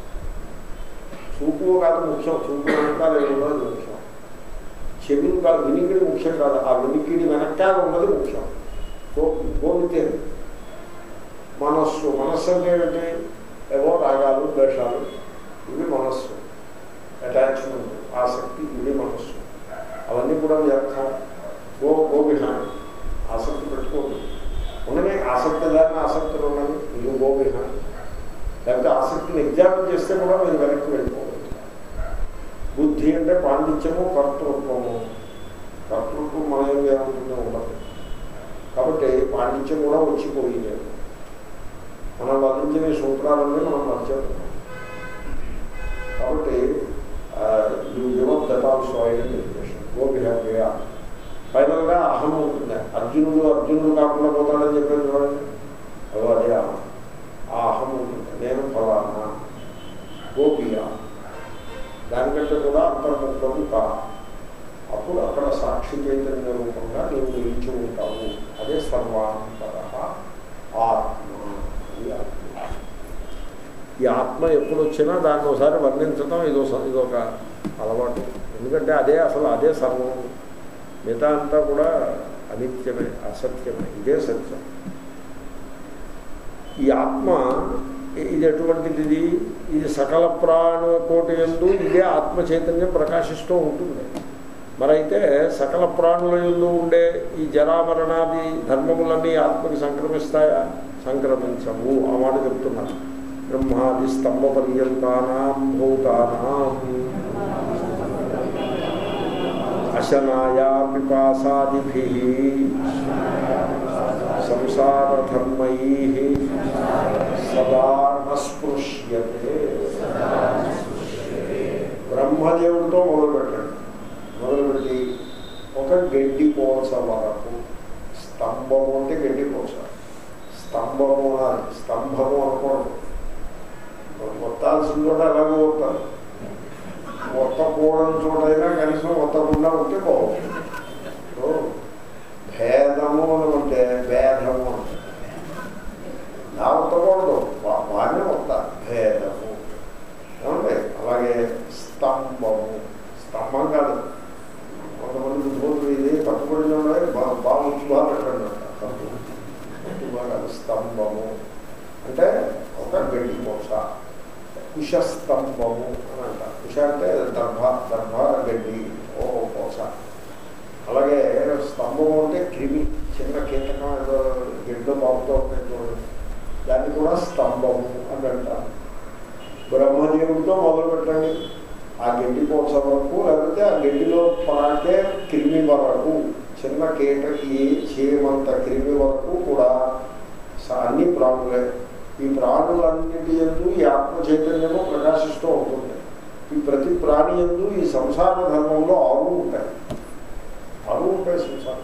చూపు కాదు ముఖ్యం, చూపు వెనకాల ఉన్నది ముఖ్యం. చెవులు కాదు, వినికిడి ముఖ్యం కాదు, ఆ వినికిడి వెనకాల ఉన్నది ముఖ్యం. గో గోవితే మనస్సు. మనస్సు అంటే ఏమిటి? ఏవో రాగాలు ద్వేషాలు, ఇవి మనస్సు. అటాచ్మెంట్, ఆసక్తి, ఇవి మనస్సు. అవన్నీ కూడా వ్యర్థం. గో గోవిహాని. ఆసక్తి పెట్టుకోండి. ఉన్నది ఆసక్తి దాన్ని ఆసక్తులు ఉన్నది, ఇది గోవిహాని. లేకపోతే ఆసక్తిని ఎగ్జామిన్ చేస్తే కూడా మీరు వెనక్కి వెళ్ళిపోవచ్చు. బుద్ధి అంటే పాండిత్యము, కర్తృత్వము. కర్తృత్వం మన ఏముంటుందో ఉండదు. కాబట్టి పాండిత్యం కూడా వచ్చిపోయింది. మనం వర్ణించిన సూత్రాలన్నీ మనం మర్చిపోతున్నాం. కాబట్టి గోపిహ్యా ఫైనల్గా అహం ఉంటుంది. అర్జునుడు అర్జునుడు కాకుండా పోతాడని చెప్పారు చూడండి, అదో అదే అహం. ఆ అహం ఉంటుంది. నేను ఫలానా గోపియా, దానికంటే కూడా అంతర్ముఖము కా. అప్పుడు అక్కడ సాక్షి చైతన్య రూపంగా నీవు నిలిచి ఉంటావు. అదే సర్వాంతర ఆత్మ. ఈ ఆత్మ ఈ ఆత్మ ఎప్పుడు వచ్చినా దాన్ని ఒకసారి వర్ణించడం ఇదో ఇదొక అలవాటు. ఎందుకంటే అదే అసలు అదే సర్వం. మిగతా అంతా కూడా అనిత్యమే, అసత్యమే. ఇదే సత్యం. ఈ ఆత్మ ఇది ఎటువంటిది? ఇది ఇది సకల ప్రాణకోటి యందు ఇదే ఆత్మ చైతన్యం ప్రకాశిస్తూ ఉంటుంది. మరైతే సకల ప్రాణుల యందు ఉండే ఈ జరామరణాది ధర్మములన్నీ ఆత్మకి సంక్రమిస్తాయా? సంక్రమించవు. ఆ మాట చెప్తున్నారు. బ్రహ్మాది స్తంభ పర్యంతానాం భూతానాం అశనాయా పిపాసాదిభిః సంసారధర్మైః సదా నస్పృశ్యతే. బ్రహ్మదేవుడితో మొదలుపెట్టండి. మొదలుపెట్టి ఒక గడ్డి పోస వరకు. స్తంభము అంటే గడ్డి పోస. స్తంభము అని స్తంభము అనుకోండి. మొత్తాల్సిన చోట ఎలాగో పోతారు. ఒత్తకూడని చోటైనా కనీసం ఒత్తకుండా ఉంటే బాగుంటుంది. భేదము అని ఉంటే భేదము అంటే నా ఒత్తకూడదు, బాగానే వస్తా. భేదము ఏమంటే అలాగే స్తంభము. స్తంభం కాదు. కొంతమంది బుద్ధులు ఇది పట్టుబడిన బాగా బాగా ఉచ్చు బాగా పెట్టండి అంట. బాగా స్తంభము అంటే ఒక గడ్డి పోస. కుశస్తంభము అని అంట. కుశ అంటే దర్భ, దర్భ గడ్డి, ఓ పోస. అలాగే స్తంభము అంటే క్రిమి, చిన్న కీటకం ఏదో గడ్డిలో బాగుతూ ఉంటాయి చూడండి, దాన్ని కూడా స్తంభము అని అంటారు. బ్రహ్మదేవుడితో మొదలు పెట్టండి. ఆ గడ్డి పోస వరకు, లేకపోతే ఆ గడ్డిలో పాకే క్రిమి వరకు, చిన్న కీటకి చీమంత క్రిమి వరకు కూడా అన్ని ప్రాణులే. ఈ ప్రాణులన్నిటి యందు ఈ ఆత్మ చైతన్యము ప్రకాశిస్తూ ఉంటుంది. ఈ ప్రతి ప్రాణి యందు ఈ సంసార ధర్మంలో ఆరు ఉంటాయి. ఆరు ఉంటాయి సంసారం.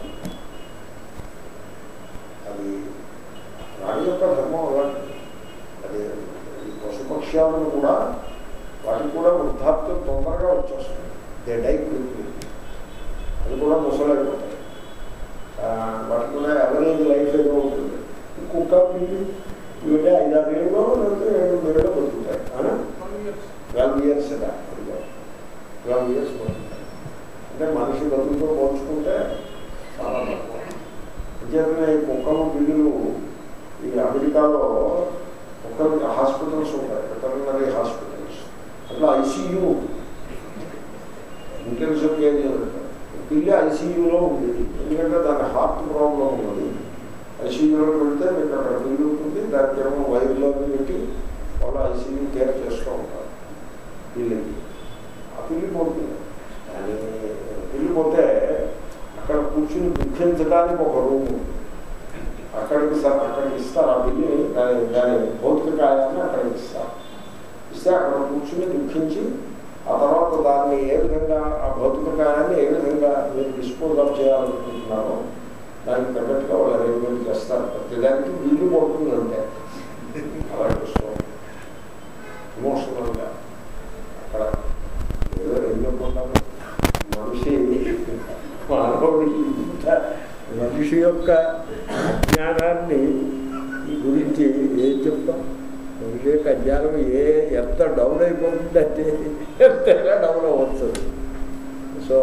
అది ప్రాణి యొక్క ధర్మం అలాంటిది. అది పశుపక్ష్యాలను కూడా వాటికి కూడా వృద్ధాప్యం తొందరగా వచ్చేస్తుంది. They die quickly. అది కూడా ముసలైపోతాయి. వాటికి కూడా ఎవరేజ్ లైఫ్ ఏదో ఉంటుంది. కుక్క పిల్లి ఇవన్నీ ఐదారు ఏళ్ళలో లేకపోతే ఏడు ఏళ్ళలో బతుకుతాయి. ట్వెల్వ్ ఇయర్స్ కదా, ట్వెల్వ్ ఇయర్స్ బతుకుతాయి. అంటే మనిషి బతుకుతో పోల్చుకుంటే చాలా తక్కువ. అంచేతనే ఈ కుక్కలు పిల్లులు ఈ అమెరికాలో కుక్కలకి హాస్పిటల్స్ ఉంటాయి, వెటర్నరీ హాస్పిటల్స్. అట్లా ఐసీయూ ఇంటెన్సివ్ కేర్ యూనిట్ పిల్లి ఐసీయూలో ఉంది. ఎందుకంటే దాని హార్ట్ ప్రాబ్లం ఉన్నది. ఐసీయూలోకి వెళ్తే మీకు అక్కడ పిల్లి ఉంటుంది. దానికి ఏమో వైర్లో పెట్టి వాళ్ళు ఐసీయూ కేర్ చేస్తూ ఉంటారు పిల్లికి. ఆ పిల్లి పోతుంది. దాని పిల్లి పోతే అక్కడ కూర్చుని దుఃఖించడానికి ఒక రూమ్ ఉంది. అక్కడికి సార్ అక్కడికి ఇస్తారు ఆ పిల్లిని. దాని దాని భౌతిక కాయాన్ని అక్కడికి ఇస్తారు. ఇస్తే అక్కడ కూర్చుని దుఃఖించి ఆ తర్వాత దాన్ని ఏ విధంగా ఆ భౌతిక కాయాన్ని ఏ విధంగా మీరు డిస్పోజ్ ఆఫ్ చేయాలనుకుంటున్నారో దానికి తగ్గట్టుగా వాళ్ళు అరేంజ్మెంట్ చేస్తారు. ప్రతిదానికి వీలు పడుతుందంటే అలా చూస్తూ ఇమోషనల్గా అక్కడ ఏదో ఏం చెప్పుకుంటారు. మనిషి మానవుడికి మనిషి యొక్క అజ్ఞానాన్ని గురించి ఏం చెప్తాం. మనిషి యొక్క అజ్ఞానం ఏ ఎంత డౌన్ అయిపోతుందంటే ఎంతగా డౌన్ అవ్వచ్చు. సో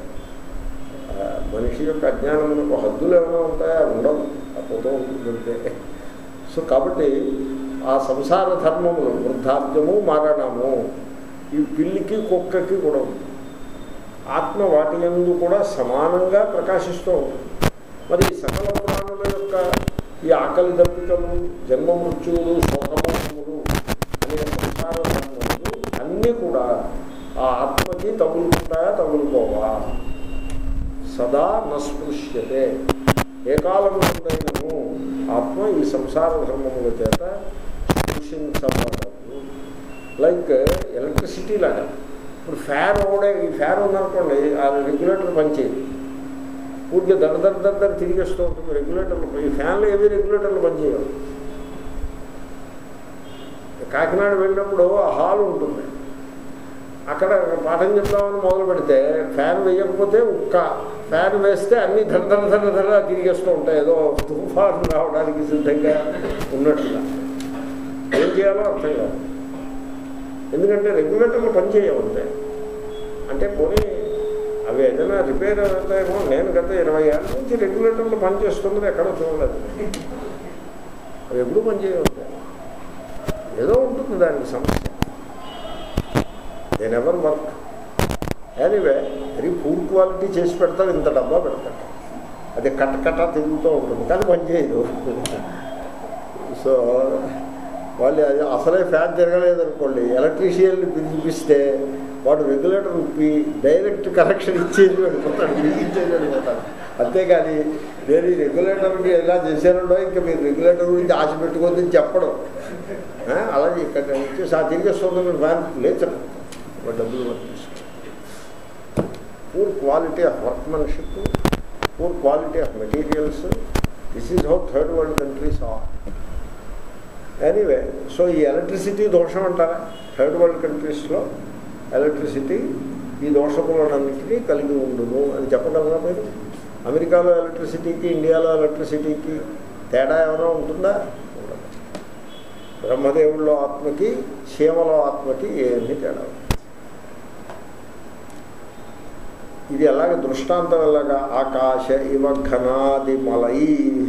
మనిషి యొక్క అజ్ఞానమునకు హద్దులు ఏమైనా ఉంటాయా? ఉండవు, తప్పుతూ ఉంటుందంటే. సో కాబట్టి ఆ సంసార ధర్మములు వృద్ధాప్యము మరణము ఈ పిల్లికి కుక్కకి కూడా ఉంది. ఆత్మ వాటి యందు కూడా సమానంగా ప్రకాశిస్తూ ఉంటుంది. మరి సకల ప్రాణుల యొక్క ఈ ఆకలి దప్పికలు జన్మ మృత్యువులు శోకమోహములు అనే సంసార ధర్మములు అన్నీ కూడా ఆ ఆత్మకి తగులుకుంటాయా తగులుకోవా? సదా నస్పృశ్యతే. ఏ కాలమునైనను ఆత్మ ఈ సంసార ధర్మముల చేత స్పృశించబడదు. లైక్ ఎలక్ట్రిసిటీ లాగా. ఇప్పుడు ఫ్యాన్ ఒకడే ఈ ఫ్యాన్ ఉందనుకోండి, ఆ రెగ్యులేటర్ పనిచేయదు. పూర్తిగా దడ దడ దడ దడ తిరిగేస్తూ ఉంటుంది రెగ్యులేటర్లు. ఈ ఫ్యాన్లో ఏవి రెగ్యులేటర్లు పనిచేయవు. కాకినాడ వెళ్ళినప్పుడు ఆ హాల్ ఉంటుంది. అక్కడ పాఠం చెప్తామని మొదలు పెడితే ఫ్యాన్ వేయకపోతే ఉక్క, ఫ్యాన్ వేస్తే అన్నీ ధర ధర ధర ధర తిరిగేస్తూ ఉంటాయి. ఏదో తుఫాను రావడానికి సిద్ధంగా ఉన్నట్టుగా. ఏం చేయాలో అర్థం కాదు. ఎందుకంటే రెగ్యులేటర్లు పనిచేయవంతే. అంటే పోనీ అవి ఏదైనా రిపేర్ అవుతాయేమో. నేను గత ఇరవై ఏళ్ళ నుంచి రెగ్యులేటర్లు పనిచేస్తున్నది ఎక్కడో చూడలేదు. అవి ఎప్పుడు పనిచేయవుతాయి. ఏదో ఉంటుంది దానికి సమస్య. They never work. Anyway very poor quality చేసి పెడతారు. ఇంత డబ్బా పెడతారు. అది కట్ట కట్ట తిరుగుతూ ఉంటుంది కానీ పనిచేయదు. సో వాళ్ళు అది అసలే ఫ్యాన్ తిరగలేదనుకోండి, ఎలక్ట్రీషియన్ని పిలిపిస్తే వాడు రెగ్యులేటర్ ఉప్పి డైరెక్ట్ కనెక్షన్ ఇచ్చేది వెళ్ళిపోతాడు, బిగించేది వెళ్ళిపోతాడు. అంతేగాని నేను ఈ రెగ్యులేటర్కి ఎలా చేశానండో ఇంకా మీరు రెగ్యులేటర్ గురించి ఆశ పెట్టుకోవద్దని చెప్పడం. అలాగే ఇక్కడ వచ్చేసి ఆ తిరిగేస్తుంది ఫ్యాన్ లేచడం డబ్బులు వర్తిస్తుంది. Poor quality of workmanship, poor quality of materials. This is how third world countries are. Anyway so ఈ ఎలక్ట్రిసిటీ దోషం అంటారా? థర్డ్ వరల్డ్ కంట్రీస్లో ఎలక్ట్రిసిటీ ఈ దోషములన్నింటినీ కలిగి ఉండును అని చెప్పగలరా మీరు? అమెరికాలో ఎలక్ట్రిసిటీకి ఇండియాలో ఎలక్ట్రిసిటీకి తేడా ఏమైనా ఉంటుందా? ఉండదు. బ్రహ్మదేవుల్లో ఆత్మకి శివలో ఆత్మకి ఏమీ తేడా. ఇది ఎలాగ దృష్టాంతం ఎలాగా? ఆకాశ ఇవ ఘనాది మలై,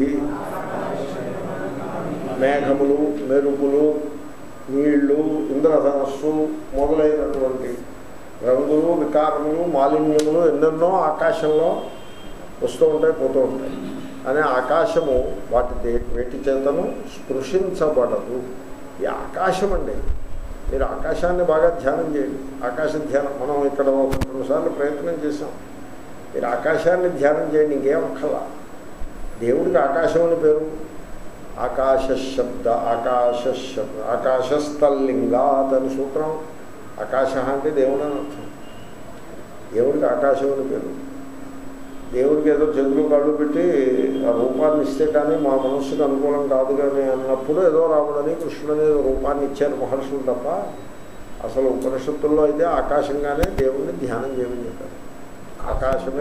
మేఘములు, మెరుపులు, నీళ్లు, ఇంద్రధనస్సు మొదలైనటువంటి రంగులు, వికారములు, మాలిన్యములు ఎన్నెన్నో ఆకాశంలో వస్తూ ఉంటాయి, పోతూ ఉంటాయి. అనే ఆకాశము వాటి వేటి చేతను స్పృశించబడదు. ఈ ఆకాశం అండి. మీరు ఆకాశాన్ని బాగా ధ్యానం చేయండి. ఆకాశ ధ్యానం మనం ఇక్కడ రెండుసార్లు ప్రయత్నం చేసాం. మీరు ఆకాశాన్ని ధ్యానం చేయండి, ఇంకేం అక్కర్లా. దేవుడికి ఆకాశం అని పేరు. ఆకాశశబ్ద ఆకాశశబ్ద ఆకాశస్థల్లింగాత్ అని సూత్రం. ఆకాశ అంటే దేవుడు అని అర్థం. దేవుడికి ఆకాశం అని పేరు. దేవుడికి ఏదో చంద్రులు కాళ్ళు పెట్టి ఆ రూపాన్ని ఇస్తే కానీ మా మనస్సుకు అనుకూలం కాదు కానీ అన్నప్పుడు ఏదో రాముడని కృష్ణుడని ఏదో రూపాన్ని ఇచ్చారు మహర్షులు తప్ప అసలు ఉపనిషత్తుల్లో అయితే ఆకాశంగానే దేవుడిని ధ్యానం చేయమని చెప్పారు. ఆకాశమే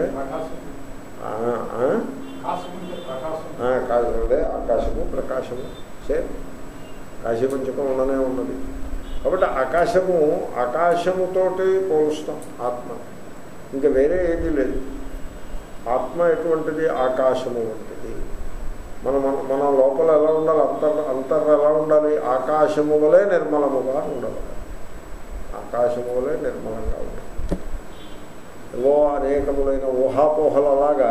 అదే ఆకాశము ప్రకాశము సేమ్ కాశీపంచకం ఉండనే ఉన్నది. కాబట్టి ఆకాశము ఆకాశముతోటి పోలుస్తాం ఆత్మ, ఇంకా వేరే ఏది లేదు. ఆత్మ ఎటువంటిది? ఆకాశము వంటిది. మనం మన లోపల ఎలా ఉండాలి? అంతర్ అంతర్ ఎలా ఉండాలి? ఆకాశము వలె నిర్మలముగా ఉండాలి. ఆకాశము వలె నిర్మలంగా ఉండాలి. ఏవో అనేకములైన ఊహాపోహలు అలాగా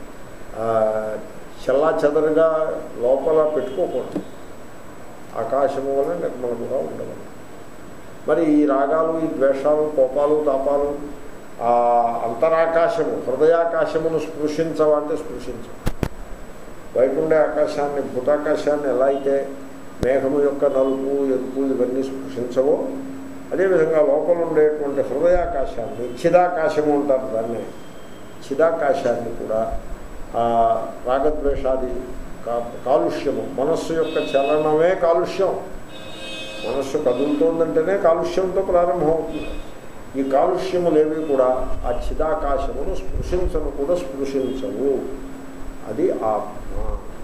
చల్లా చెదరుగా లోపల పెట్టుకోకూడదు. ఆకాశము వలె నిర్మలముగా ఉండవాలి. మరి ఈ రాగాలు, ఈ ద్వేషాలు, కోపాలు, తాపాలు అంతరాకాశము హృదయాకాశమును స్పృశించవంటే స్పృశించవు. వైకుంఠ ఆకాశాన్ని, భూతాకాశాన్ని ఎలా అయితే మేఘము యొక్క నలుపు, ఎరుపు ఇవన్నీ స్పృశించవో అదేవిధంగా లోపల ఉండేటువంటి హృదయాకాశాన్ని, చిదాకాశము అంటారు దాన్ని, చిదాకాశాన్ని కూడా రాగద్వేషాది కాలుష్యము, మనస్సు యొక్క చలనమే కాలుష్యం. మనస్సు కదులుతోందంటేనే కాలుష్యంతో ప్రారంభమవుతుంది. ఈ కాలుష్యములేవి కూడా ఆ చిదాకాశమును స్పృశించను కూడా స్పృశించవు. అది ఆత్మ.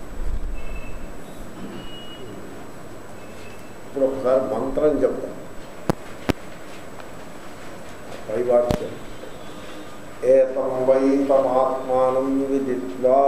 ఇప్పుడు ఒకసారి మంత్రం చెప్తాను. పైవాక్యం ఏతం వై తమాత్మానం విదిత్వా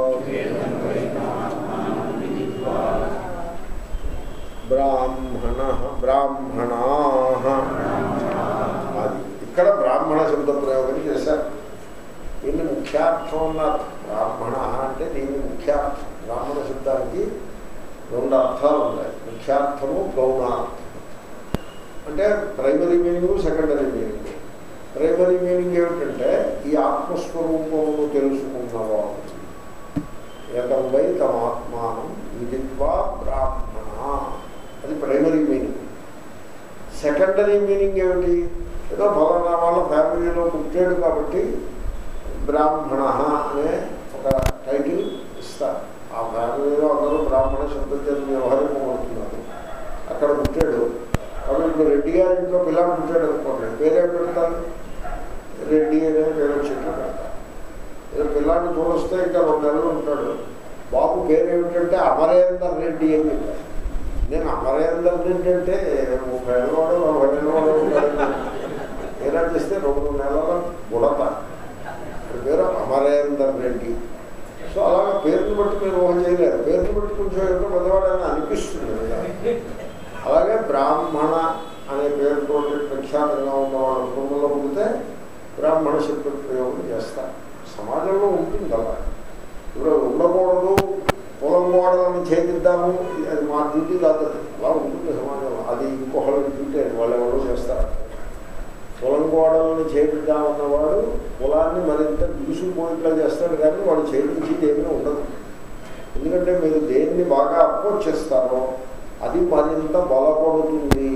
బ్రాహ్మణ బ్రాహ్మణాః. అది ఇక్కడ బ్రాహ్మణ శబ్ద ప్రయోగం చేశారు. దీన్ని ముఖ్యార్థం అన్నారు. బ్రాహ్మణ అంటే దీన్ని ముఖ్యార్థం. బ్రాహ్మణ శబ్దానికి రెండు అర్థాలు ఉన్నాయి. ముఖ్యార్థము, గౌణార్థం. అంటే primary meaning, secondary meaning. Primary meaning ఏమిటంటే ఈ ఆత్మస్వరూపమును తెలుసుకున్నవాడు. ఏతం వై తమాత్మానం విదిత్వా బ్రాహ్మణ, అది ప్రైమరీ మీనింగ్. సెకండరీ మీనింగ్ ఏమిటి? ఏదో ఫలానా వాళ్ళ ఫ్యామిలీలో పుట్టాడు కాబట్టి బ్రాహ్మణ అనే ఒక టైటిల్ ఇస్తారు. ఆ ఫ్యామిలీలో అందరూ బ్రాహ్మణ శబ్దం వ్యవహరింపబడుతున్నారు. అక్కడ పుట్టాడు కాబట్టి ఇప్పుడు రెడ్డి గారి ఇంట్లో పిల్లలు పుట్టాడు అనుకోండి, పేరేం పెడతారు? రెడ్డి అనే పేరు వచ్చేట్లు పెడతారు. ఏదో పిల్లాన్ని చూడొస్తే ఇంకా రెండు నెలలు ఉంటాడు. బాబు పేరేమిటంటే అమరేందర్ రెడ్డి అని చెప్పారు. నేను అమరేందర్ రెడ్డి అంటే ముప్పై ఏళ్ళవాడు నలభై ఏళ్ళవాడు ఉంటాడు. ఏలా చేస్తే రెండు నెలల బుడత. పేరు అమరేందర్ రెడ్డి. సో అలాగా పేరుని బట్టి మీరు ఊహ చేయలేరు. పేరుని బట్టి కొంచెం ఏదో పెద్దవాడని అనిపిస్తుంది కదా. అలాగే బ్రాహ్మణ అనే పేరుతో ప్రఖ్యాతంగా ఉన్న వాళ్ళ కుటుంబంలో పుడితే బ్రాహ్మణ శబ్ద ప్రయోగం చేస్తారు. సమాజంలో ఉంటుంది అలా. ఇప్పుడు ఉండకూడదు, పొలం గోడలను ఛేదిద్దాము, అది మా డ్యూటీ కాదు. అలా ఉంటుంది సమాజంలో. అది ఇంకొకళ్ళ డ్యూటీ, అది వాళ్ళు ఎవరో చేస్తారు. పొలం గోడలను ఛేదిద్దామన్నవాడు పొలాన్ని మరింత దూసుకుపోయిట్లా చేస్తాడు, కానీ వాడు ఛేదించేది ఏమీ ఉండదు. ఎందుకంటే మీరు దేన్ని బాగా అపోజ్ చేస్తారో అది మరింత బలపడుతుంది.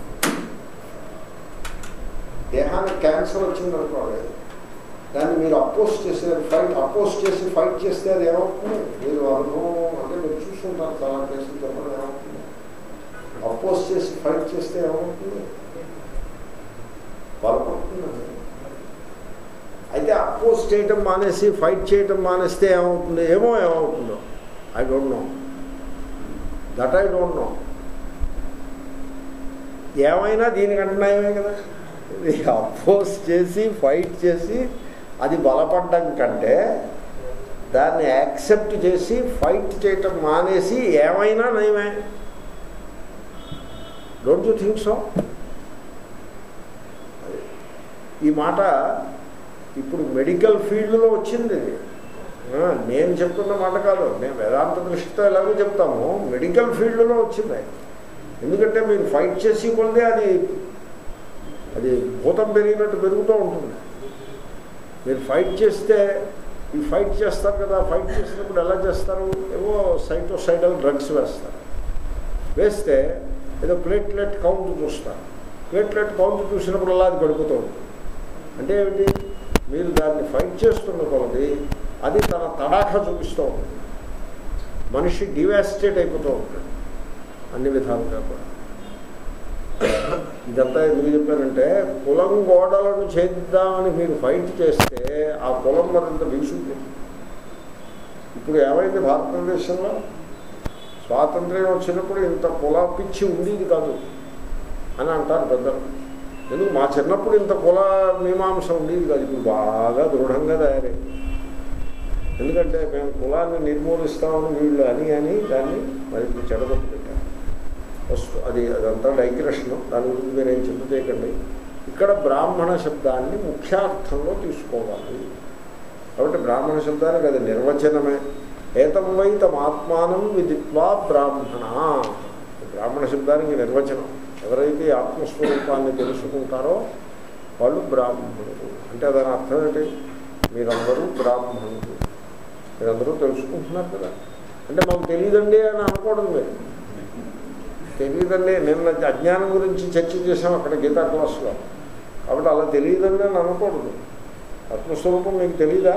దేహానికి క్యాన్సర్ వచ్చిందనుకోండి, దాన్ని మీరు అపోజ్ చేసే ఫైట్ అపోజ్ చేసి ఫైట్ చేస్తే అది ఏమవుతుంది? మీరు అనుభవం అంటే మీరు చూసుకుంటారు చాలా కేసులు. చెప్పడం ఏమవుతుంది? అపోజ్ చేసి ఫైట్ చేస్తే ఏమవుతుంది? బలపడుతుందండి. అయితే అపోజ్ చేయటం మానేసి ఫైట్ చేయటం మానేస్తే ఏమవుతుంది? ఏమో ఏమవుతుందో I don't know. That I don't know. ఏమైనా దీనికంటే నయమే కదా. అపోజ్ చేసి ఫైట్ చేసి అది బలపడ్డం కంటే దాన్ని యాక్సెప్ట్ చేసి ఫైట్ చేయటం మానేసి ఏమైనా నయమే. Don't you think so? ఈ మాట ఇప్పుడు మెడికల్ ఫీల్డ్లో వచ్చింది. నేను చెప్తున్న మాట కాదు, మేము వేదాంత దృష్టితో ఎలాగో చెప్తాము. మెడికల్ ఫీల్డ్లో వచ్చింది. ఎందుకంటే మీరు ఫైట్ చేసి కొలితే అది అది భూతం పెరిగినట్టు పెరుగుతూ ఉంటుంది. మీరు ఫైట్ చేస్తే ఈ ఫైట్ చేస్తారు కదా, ఫైట్ చేసినప్పుడు ఎలా చేస్తారు, ఏవో సైటోసైడల్ డ్రగ్స్ వేస్తారు. వేస్తే ఏదో ప్లేట్లెట్ కౌంట్ చూస్తారు. ప్లేట్లెట్ కౌంట్ చూసినప్పుడు అలా అది పడిపోతూ ఉంటుంది. అంటే ఏమిటి, మీరు దాన్ని ఫైట్ చేస్తున్న కొలది అది తన తడాఖా చూపిస్తూ ఉంటుంది. మనిషి డివాస్టేట్ అయిపోతూ ఉంటాడు అన్ని విధాలుగా కూడా. ఇదంతా ఎందుకు చెప్పారంటే, కులం గోడలను ఛేదిద్దామని మీరు ఫైట్ చేస్తే ఆ కులం మరింత వీసుకుంటుంది. ఇప్పుడు ఏమైంది భారతదేశంలో, స్వాతంత్ర్యం వచ్చినప్పుడు ఇంత కుల పిచ్చి ఉండేది కాదు అని అంటారు పెద్దలు. ఎందుకు, మా చిన్నప్పుడు ఇంత కుల మీమాంస ఉండేది కాదు, ఇప్పుడు బాగా దృఢంగా తయారైంది. ఎందుకంటే మేము కులాన్ని నిర్మూలిస్తామని వీళ్ళు అని అని దాన్ని మరి చెడగొట్టు పెట్టారు. ఫస్ట్ అది అదంతా డైగ్రెషన్, దాని గురించి మీరేం చెప్పు చేయకండి. ఇక్కడ బ్రాహ్మణ శబ్దాన్ని ముఖ్యార్థంలో తీసుకోవాలి. కాబట్టి బ్రాహ్మణ శబ్దానికి అది నిర్వచనమే. ఏతం వై తమాత్మానం విదిత్వా బ్రాహ్మణ, బ్రాహ్మణ శబ్దానికి నిర్వచనం. ఎవరైతే ఆత్మస్వరూపాన్ని తెలుసుకుంటారో వాళ్ళు బ్రాహ్మణుడు. అంటే దాని అర్థం ఏంటి, మీరందరూ బ్రాహ్మణుడు, మీరందరూ తెలుసుకుంటున్నారు కదా. అంటే మాకు తెలియదండి అని అనకూడదు. మీరు తెలియదండి, నిన్న అజ్ఞానం గురించి చర్చ చేసాం అక్కడ గీతా క్లాస్లో. కాబట్టి అలా తెలియదండి అని అనకూడదు. ఆత్మస్వరూపం మీకు తెలీదా,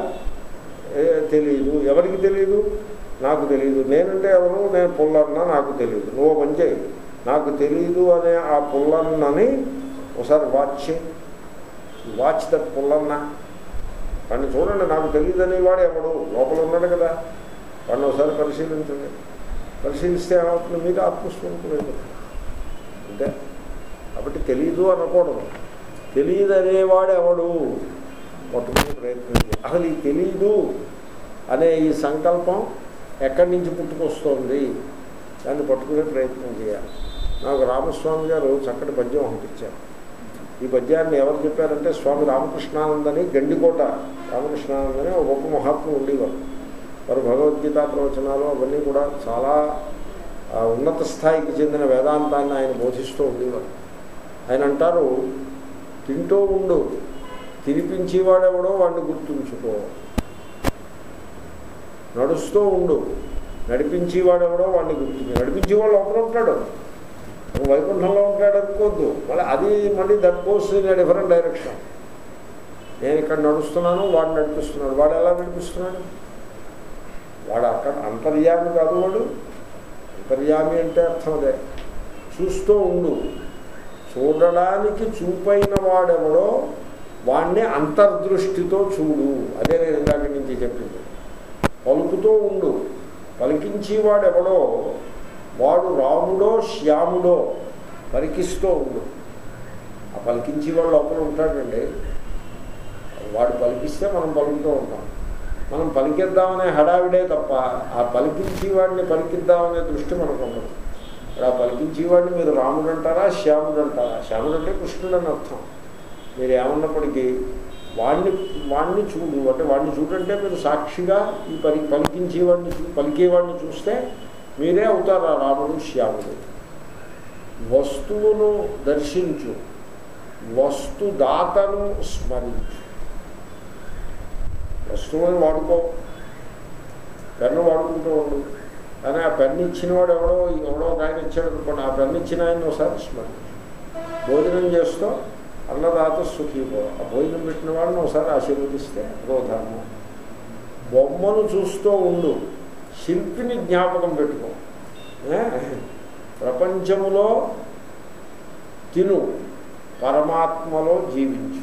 తెలియదు. ఎవరికి తెలియదు, నాకు తెలియదు. నేనంటే ఎవరు, నేను పుల్లన్నా నాకు తెలియదు. నువ్వు మంచి నాకు తెలియదు అనే ఆ పుల్లన్నని ఒకసారి వాచ్ వాచ్ దట్ పుల్లన్న. వాడిని చూడండి, నాకు తెలియదని వాడు ఎవడు లోపల ఉన్నాడు కదా, వాడిని ఒకసారి పరిశీలించండి. పరిశీలిస్తే ఏమవుతుంది, మీకు ఆత్మస్వరూపం అయిపోతుంది అంతే. కాబట్టి తెలీదు అనకూడదు. తెలియదు అనేవాడు ఎవడు పట్టుకునే ప్రయత్నం చేయాలి. అసలు ఈ తెలీదు అనే ఈ సంకల్పం ఎక్కడి నుంచి పుట్టుకొస్తోంది, దాన్ని పట్టుకునే ప్రయత్నం చేయాలి. నాకు రామస్వామి గారు చక్కటి పద్యం ఒకటి ఇచ్చారు. ఈ పద్యాన్ని ఎవరు చెప్పారంటే స్వామి రామకృష్ణానందని, గండికోట రామకృష్ణానందని ఒక గొప్ప మహాత్ములు ఉండేవారు. వారు భగవద్గీత ప్రవచనాలు అవన్నీ కూడా చాలా ఉన్నత స్థాయికి చెందిన వేదాంతాన్ని ఆయన బోధిస్తూ ఉండేవారు. ఆయన అంటారు, తింటూ ఉండు, తినిపించేవాడెవడో వాడిని గుర్తుంచుకో. నడుస్తూ ఉండు, నడిపించేవాడెవడో వాడిని గుర్తుంచు. నడిపించేవాడు లోపల ఉంటాడు, వైకుంఠంలో ఉంటాడు అనుకోవద్దు. మళ్ళీ అది మళ్ళీ that goes in a different direction. నేను ఇక్కడ నడుస్తున్నాను, వాడు నడిపిస్తున్నాడు. వాడు ఎలా నడిపిస్తున్నాడు, వాడు అక్కడ అంతర్యామి కాదు. వాడు అంతర్యామి అంటే అర్థం అదే. చూస్తూ ఉండు, చూడడానికి చూపైన వాడెవడో వాడిని అంతర్దృష్టితో చూడు. అదే నేను ఇందాక నుంచి చెప్పింది. పలుకుతూ ఉండు, పలికించేవాడెవడో వాడు రాముడో శ్యాముడో పలికిస్తూ ఉండు. ఆ పలికించేవాడు లోపల ఉంటాడండి. వాడు పలికిస్తే మనం పలుకుతూ ఉంటాం. మనం పలికిద్దామనే హడావిడే తప్ప ఆ పలికించేవాడిని పలికిద్దామనే దృష్టి మనకు ఉండదు. ఆ పలికించేవాడిని మీరు రాముడు అంటారా, శ్యాముడు అంటారా? శ్యాముడు అంటే కృష్ణుడు అని అర్థం. మీరు ఏమన్నప్పటికీ వాడిని వాడిని చూడు అంటే వాడిని చూడంటే మీరు సాక్షిగా ఈ పలి పలికించేవాడిని చూ పలికేవాడిని చూస్తే మీరే అవుతారు ఆ రాముడు శ్యాముడు. వస్తువును దర్శించు, వస్తుదాతను స్మరించు. వస్తువుని వాడుకో, పెన్ను వాడుకుంటూ ఉండు. కానీ ఆ పెన్ను ఇచ్చిన వాడు ఎవడో ఎవడో ఒక ఆయన ఇచ్చాడు అనుకోండి, ఆ పెన్ను ఇచ్చిన ఆయన ఒకసారి స్మరించు. భోజనం చేస్తూ అన్నదాత సుఖీపో, ఆ భోజనం పెట్టిన వాళ్ళని ఒకసారి ఆశీర్వదిస్తే అదో ధర్మం. బొమ్మను చూస్తూ ఉండు, శిల్పిని జ్ఞాపకం పెట్టుకో. ప్రపంచములో తిను, పరమాత్మలో జీవించు.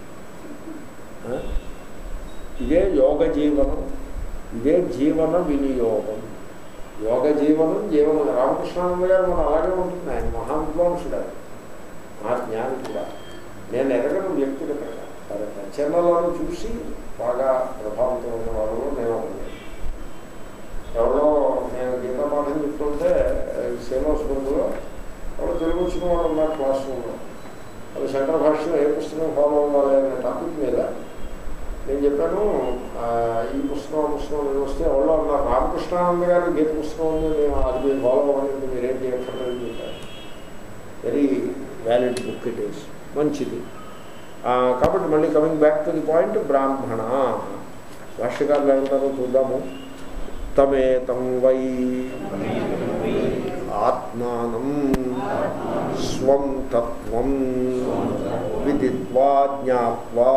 ఇదే యోగ జీవనం, ఇదే జీవన వినియోగం. యోగ జీవనం జీవనం. రామకృష్ణానంద గారు మనం అలాగే ఉంటుంది. ఆయన మహావిద్వాంసుడు, ఆ జ్ఞాని కూడా. నేను ఎరగను వ్యక్తిగతంగా, రచనలను చూసి బాగా ప్రభావితం ఉన్న వాళ్ళు నేను ఎవరో నేను గీతా పాఠం చెప్తుంటే శ్రీనివాస బృందులో ఎవరో తెలుగు వచ్చిన వాళ్ళు ఉన్నారు క్లాస్ రూమ్లో. అది శంకర భాషలో ఏ పుస్తకం ఫాలో అవ్వాలి అనే టాపిక్ మీద నేను చెప్పాను. ఈ పుస్తకం పుస్తకం నేను వస్తే ఎవరో అన్నారు, రామకృష్ణానంద గారు గీత పుస్తకం ఉంది, మేము అది మీరు ఫాలో అవ్వలేదు, మీరేం చేయక్కర్లేదు చెప్పారు. Very valid book it is, మంచిది. కాబట్టి మళ్ళీ coming back to the point, బ్రాహ్మణ భాష్యకారులు ఏమంటారో చూద్దాము. తమేతం వై ఆత్మానం స్వం తత్వం విదిత్వా జ్ఞాత్వా,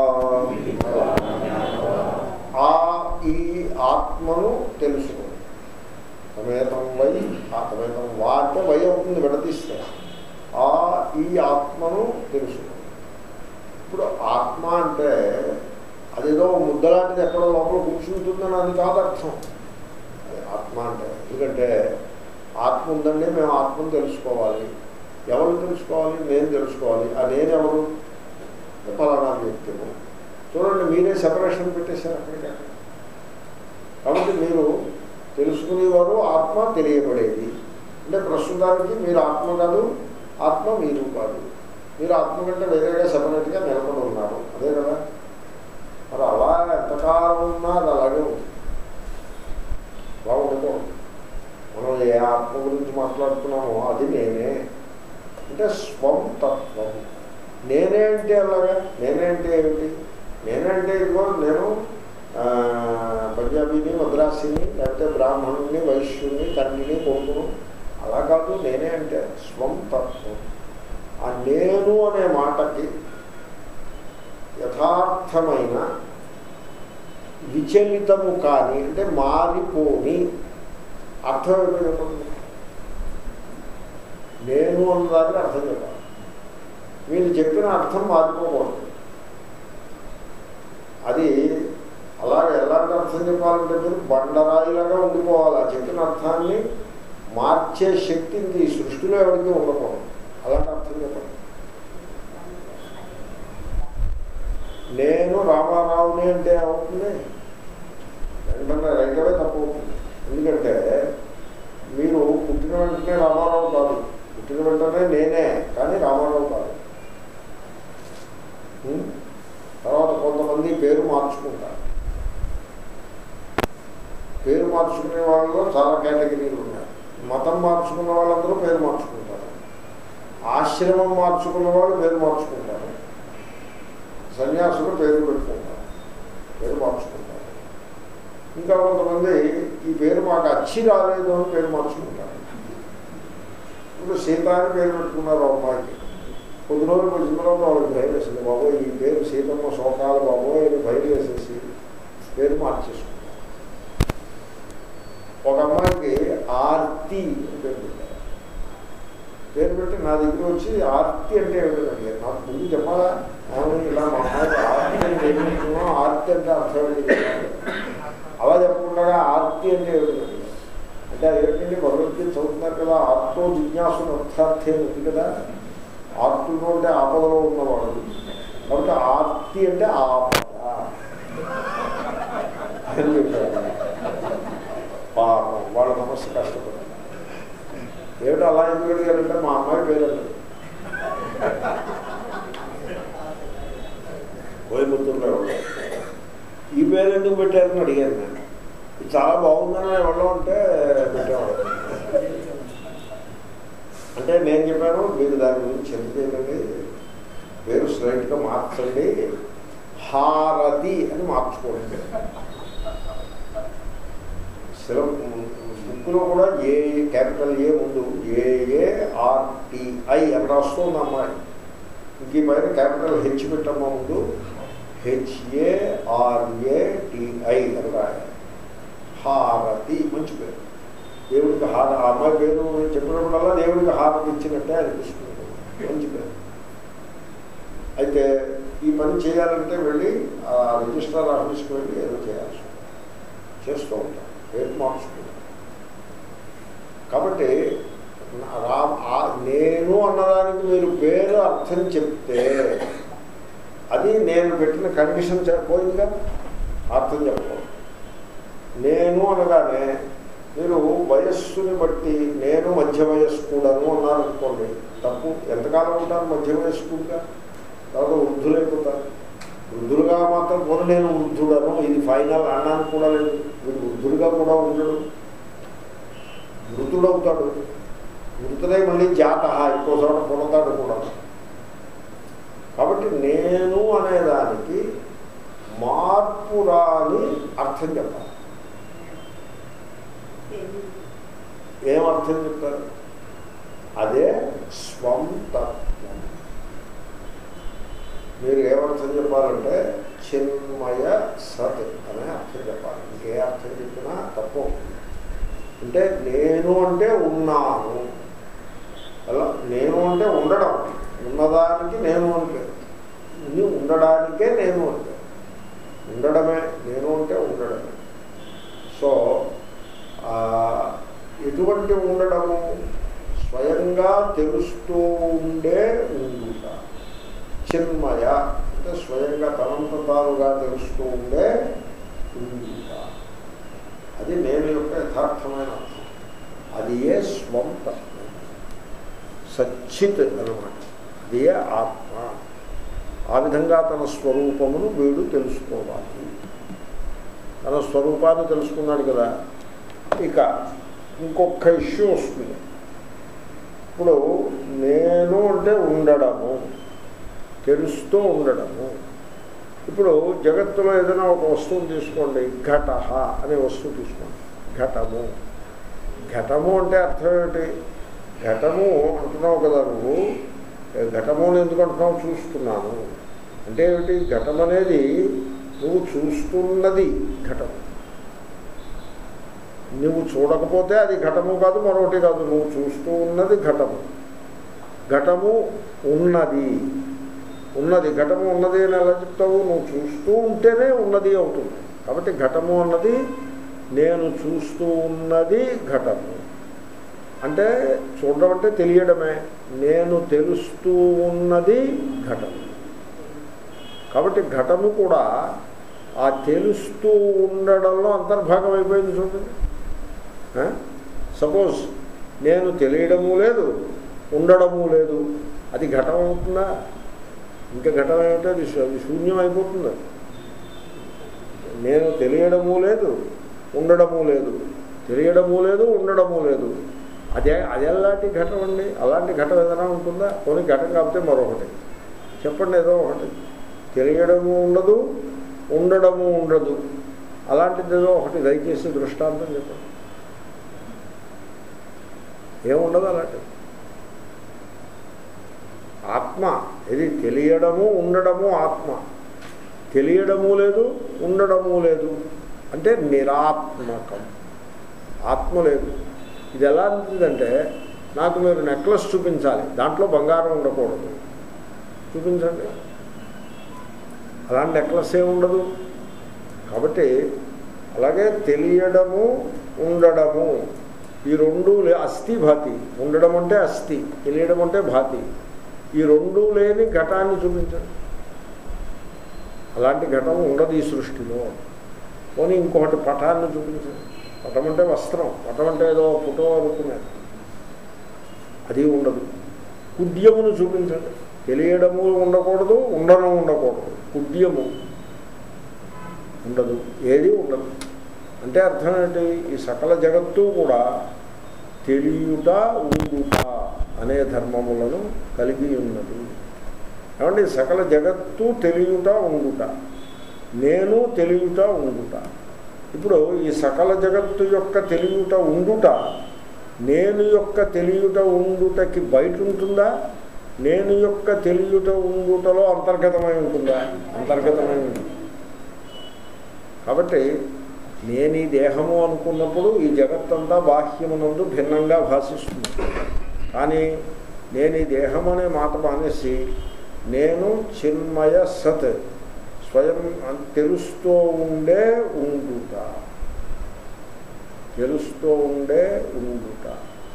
ఆ ఈ ఆత్మను తెలుసుకుని. తమేతం వై, ఆ తమేతం వా అంటే వై అవుతుంది విడదీస్తే, ఆ ఈ ఆత్మను తెలుసుకుని. ఇప్పుడు ఆత్మ అంటే అదేదో ముద్దలాంటిది ఎక్కడో లోపల కూర్చుంటుందని అది కాదు అర్థం. ఆత్మ అంటే ఎందుకంటే ఆత్మ ఉందండి, మేము ఆత్మను తెలుసుకోవాలి. ఎవరు తెలుసుకోవాలి? నేను తెలుసుకోవాలి. ఆ నేనెవరు? ఫలానా వ్యక్తిము. చూడండి, మీరే సెపరేషన్ పెట్టేశారు అక్కడికి. కాబట్టి మీరు తెలుసుకునేవారు, ఆత్మ తెలియబడేది. అంటే ప్రస్తుతానికి మీరు ఆత్మ కాదు, ఆత్మ మీరు కాదు. మీరు ఆత్మ కంటే వేరేగా సెపరేట్గా నిలబడి ఉన్నారు, అదే కదా. మరి అలా ఎంతకాలం ఉన్నా అది అలాగే ఉంది, బాగుండకూడదు. మనం ఏ ఆత్మ గురించి మాట్లాడుతున్నామో అది నేనే అంటే స్వం తత్వం. నేనే అంటే అలాగా. నేనే అంటే ఏమిటి? నేనే అంటే ఇదిగో నేను పంజాబీని, మద్రాసిని, లేకపోతే బ్రాహ్మణుని, వైశ్యుని, తండ్రిని, కొడుకును అలా కాదు. నేనే అంటే స్వం తత్వం. ఆ నేను అనే మాటకి యథార్థమైన విచలితము కానీ అంటే మారిపోని అర్థం ఏమో చెప్పండి. నేను అన్నదాన్ని అర్థం చెప్పాలి. మీరు చెప్పిన అర్థం మారిపోకూడదు. అది అలాగే ఎలాంటి అర్థం చెప్పాలంటే మీరు బండరాయిలాగా ఉండిపోవాలి. ఆ చెప్పిన అర్థాన్ని మార్చే శక్తికి ఈ సృష్టిలో ఎవరికి ఉండకూడదు. అలాంటి అర్థం చెప్పండి. నేను రామారావుని అంటే ఏమవుతుంది? వెంటనే రైతవే తప్పు అవుతుంది. ఎందుకంటే మీరు పుట్టిన వెంటనే రామారావు కాదు, పుట్టిన వెంటనే నేనే కానీ రామారావు కాదు. తర్వాత కొంతమంది పేరు మార్చుకుంటారు. పేరు మార్చుకునే వాళ్ళలో చాలా కేటగిరీలు ఉన్నాయి. మతం మార్చుకున్న వాళ్ళందరూ పేరు మార్చుకుంటారు. ఆశ్రమం మార్చుకున్న వాళ్ళు పేరు మార్చుకుంటారు. సన్యాసులు పేరు పెట్టుకుంటారు, పేరు మార్చుకుంటారు. ఇంకా కొంతమంది ఈ పేరు మాకు అచ్చి రాలేదు అని పేరు మార్చుకుంటారు. ఇప్పుడు సీత అని పేరు పెట్టుకున్నారు అమ్మాయికి. కొద్ది రోజులు వచ్చిన తర్వాత వాళ్ళకి భయం వేసింది. బాబోయ్ ఈ పేరు సీతమ్మ శోకాలు బాబోయ్ అని భయం వేసేసి పేరు మార్చేసుకుంటారు. ఒక అమ్మాయికి ఆర్తి అని పేరు పెట్టారు. పేరు పెట్టి నా దగ్గర వచ్చి ఆర్తి అంటే ఏమిటని అడిగారు. నాకు ముందు చెప్పాలా? ఏమని ఇలా మా అమ్మాయికి ఆర్తి అంటే ఏమిటో, ఆర్తి అంటే అర్థం ఏంటి? అలా చెప్పకుండా ఆర్తి అంటే ఏమిటని అడిగారు. అంటే అదేమిటంటే భగవద్గీత చదువుతున్నారు కదా, ఆర్తో జిజ్ఞాసు అర్థార్థే ఉంది కదా. ఆర్తులో అంటే ఆపదలో ఉన్నవాడు, కాబట్టి ఆర్తి అంటే ఆపద అని చెప్పారు. పాపం వాళ్ళ మనస్సు కష్టపడారు. ఏమిటో అలా ఎందుకు అడిగారంటే మా అమ్మాయి పేరు అన్నది కోయముత్తూరులో. ఈ పేరు ఎందుకు పెట్టారని అడిగాను నేను. ఇది చాలా బాగుందని ఎవరో అంటే పెట్టేవాడు. అంటే నేను చెప్పాను మీరు దాని గురించి చింత చేయండి, పేరు స్ట్రైట్గా మార్చండి, హారతి అని మార్చుకోండి. శిలం బుక్లో కూడా ఏ క్యాపిటల్ ఏ ముందు ఏఏఆర్టిఐ అని రాస్తుంది అమ్మాయి. ఇంక ఈ పైన క్యాపిటల్ హెచ్ పెట్టమ్మా ముందు హెచ్ఏఆర్ఏటిఐ అని రాయాలి. హారతి మంచి పేరు. దేవుడికి హార ఆ అమ్మాయి పేరు చెప్పినప్పుడల్లా దేవుడికి హారతి ఇచ్చినట్టే అనిపిస్తుంది. మంచి పేరు. అయితే ఈ పని చేయాలంటే వెళ్ళి ఆ రిజిస్ట్రార్ ఆఫీస్కి వెళ్ళి ఏదో చేయాల్సి చేస్తూ ఉంటాం, పేరు మార్చుకుంటాం. కాబట్టి రా నేను అన్నదానికి మీరు పేరు అర్థం చెప్తే అది నేను పెట్టిన కండిషన్ పోయిందిగా, అర్థం చెప్పకూడదు. నేను అనగానే మీరు వయస్సుని బట్టి నేను మధ్య వయస్కుడను అన్నారనుకోండి, తప్పు. ఎంతకాలం ఉంటారు మధ్య వయస్కుడుగా? తర్వాత వృద్ధులైపోతారు. వృద్ధులుగా మాత్రం కూడా నేను వృద్ధుడను ఇది ఫైనల్ అన్నాను కూడా లేదు. వీడు వృద్ధులుగా కూడా ఉండడు, మృతుడవుతాడు. మృతుడై మళ్ళీ జాత ఇంకో చోట పుడతాడు కూడా. కాబట్టి నేను అనేదానికి మార్పు రాని అర్థం చెప్పాలి. ఏమర్థం చెప్తారు? అదే స్వం తత్వం. మీరు ఏమర్థం చెప్పాలంటే చిన్మయ సత్ అనే అర్థం చెప్పాలి. ఇంకే అర్థం చెప్పినా తప్పు. అంటే నేను అంటే ఉన్నాను, అలా నేను అంటే ఉండడం, ఉన్నదానికి నేను అంటే ఇది ఉండడానికే నేను అంటే ఉండడమే, నేను అంటే ఉండడమే. సో ఎటువంటి ఉండడము? స్వయంగా తెలుస్తూ ఉండే ఉండుట. చిన్మయ అంటే స్వయంగా తనంత తానుగా తెలుస్తూ ఉండే ఉండుట. అది నేను యొక్క యథార్థమైన అర్థం. అది ఏ స్వం తత్వం, సచ్చిత్ అన్నమాట. అది ఏ ఆత్మ. ఆ విధంగా తన స్వరూపమును వీడు తెలుసుకోవాలి. తన స్వరూపాన్ని తెలుసుకున్నాడు కదా. ఇక ఇంకొక ఇష్యూ వస్తుంది. ఇప్పుడు నేను అంటే ఉండడము, తెలుస్తూ ఉండడము. ఇప్పుడు జగత్తులో ఏదైనా ఒక వస్తువును తీసుకోండి, ఘట అనే వస్తువు తీసుకోండి. ఘటము ఘటము అంటే అర్థం ఏమిటి? ఘటము అంటున్నావు కదా నువ్వు, ఘటము అని ఎందుకు అంటున్నావు? చూస్తున్నాను అంటే ఏమిటి? ఘటం అనేది నువ్వు చూస్తున్నది ఘటము. నువ్వు చూడకపోతే అది ఘటము కాదు, మరొకటి కాదు. నువ్వు చూస్తూ ఉన్నది ఘటము. ఘటము ఉన్నది ఉన్నది ఘటము ఉన్నది అని ఎలా చెప్తావు? నువ్వు చూస్తూ ఉంటేనే ఉన్నది అవుతుంది. కాబట్టి ఘటము అన్నది నేను చూస్తూ ఉన్నది ఘటము. అంటే చూడడం అంటే తెలియడమే. నేను తెలుస్తూ ఉన్నది ఘటము. కాబట్టి ఘటము కూడా ఆ తెలుస్తూ ఉండడంలో అంతర్భాగం అయిపోయింది. చూడండి, సపోజ్ నేను తెలియడము లేదు, ఉండడము లేదు, అది ఘటం అవుతుందా? ఇంకా ఘటన ఏమిటో అది అది శూన్యం అయిపోతుంది. నేను తెలియడము లేదు, ఉండడము లేదు, తెలియడము లేదు, ఉండడము లేదు, అదే అది ఎలాంటి ఘటం అండి? అలాంటి ఘటం ఏదైనా ఉంటుందా? కొన్ని ఘటం కాకపోతే మరొకటి చెప్పండి. ఏదో ఒకటి తెలియడము ఉండదు, ఉండడము ఉండదు, అలాంటిది ఏదో ఒకటి దయచేసి దృష్టాంతం చెప్పండి. ఏముండదు అలాంటిది. ఆత్మ ఇది తెలియడము ఉండడము ఆత్మ. తెలియడము లేదు, ఉండడము లేదు అంటే నిరాత్మకం, ఆత్మ లేదు. ఇది ఎలా ఉంటుందంటే, నాకు మీరు నెక్లెస్ చూపించాలి, దాంట్లో బంగారం ఉండకూడదు, చూపించండి. అలాంటి నెక్లెస్ ఏముండదు. కాబట్టి అలాగే తెలియడము ఉండడము ఈ రెండు లే అస్థి భాతి. ఉండడం అంటే అస్థి, తెలియడం అంటే భాతి. ఈ రెండు లేని ఘటాన్ని చూపించండి. అలాంటి ఘటం ఉండదు ఈ సృష్టిలో. పోనీ ఇంకొకటి పటాన్ని చూపించండి. పటం అంటే వస్త్రం, పటం అంటే ఏదో ఫోటో అనుకునేది, అది ఉండదు. కుడ్యమును చూపించండి. తెలియడము ఉండకూడదు, ఉండడం ఉండకూడదు, కుడ్యము ఉండదు, ఏది ఉండదు. అంటే అర్థం ఏంటి? ఈ సకల జగత్తు కూడా తెలియుట ఉండుట అనే ధర్మములను కలిగి ఉన్నది. ఏమంటే సకల జగత్తు తెలియుట ఉండుట, నేను తెలియుట ఉండుట. ఇప్పుడు ఈ సకల జగత్తు యొక్క తెలియుట ఉండుట నేను యొక్క తెలియుట ఉండుటకి బయట ఉంటుందా? నేను యొక్క తెలియుట ఉండుటలో అంతర్గతమై ఉంటుందా? అంతర్గతమై ఉంటుంది. కాబట్టి నేను ఈ దేహము అనుకున్నప్పుడు ఈ జగత్తంతా బాహ్యమునందు భిన్నంగా భాషిస్తుంది. కానీ నేను ఈ దేహం అనే మాట మానేసి నేను చిన్మయ సత్ స్వయం తెలుస్తూ ఉండే ఉండుట, తెలుస్తూ ఉండే ఉండుట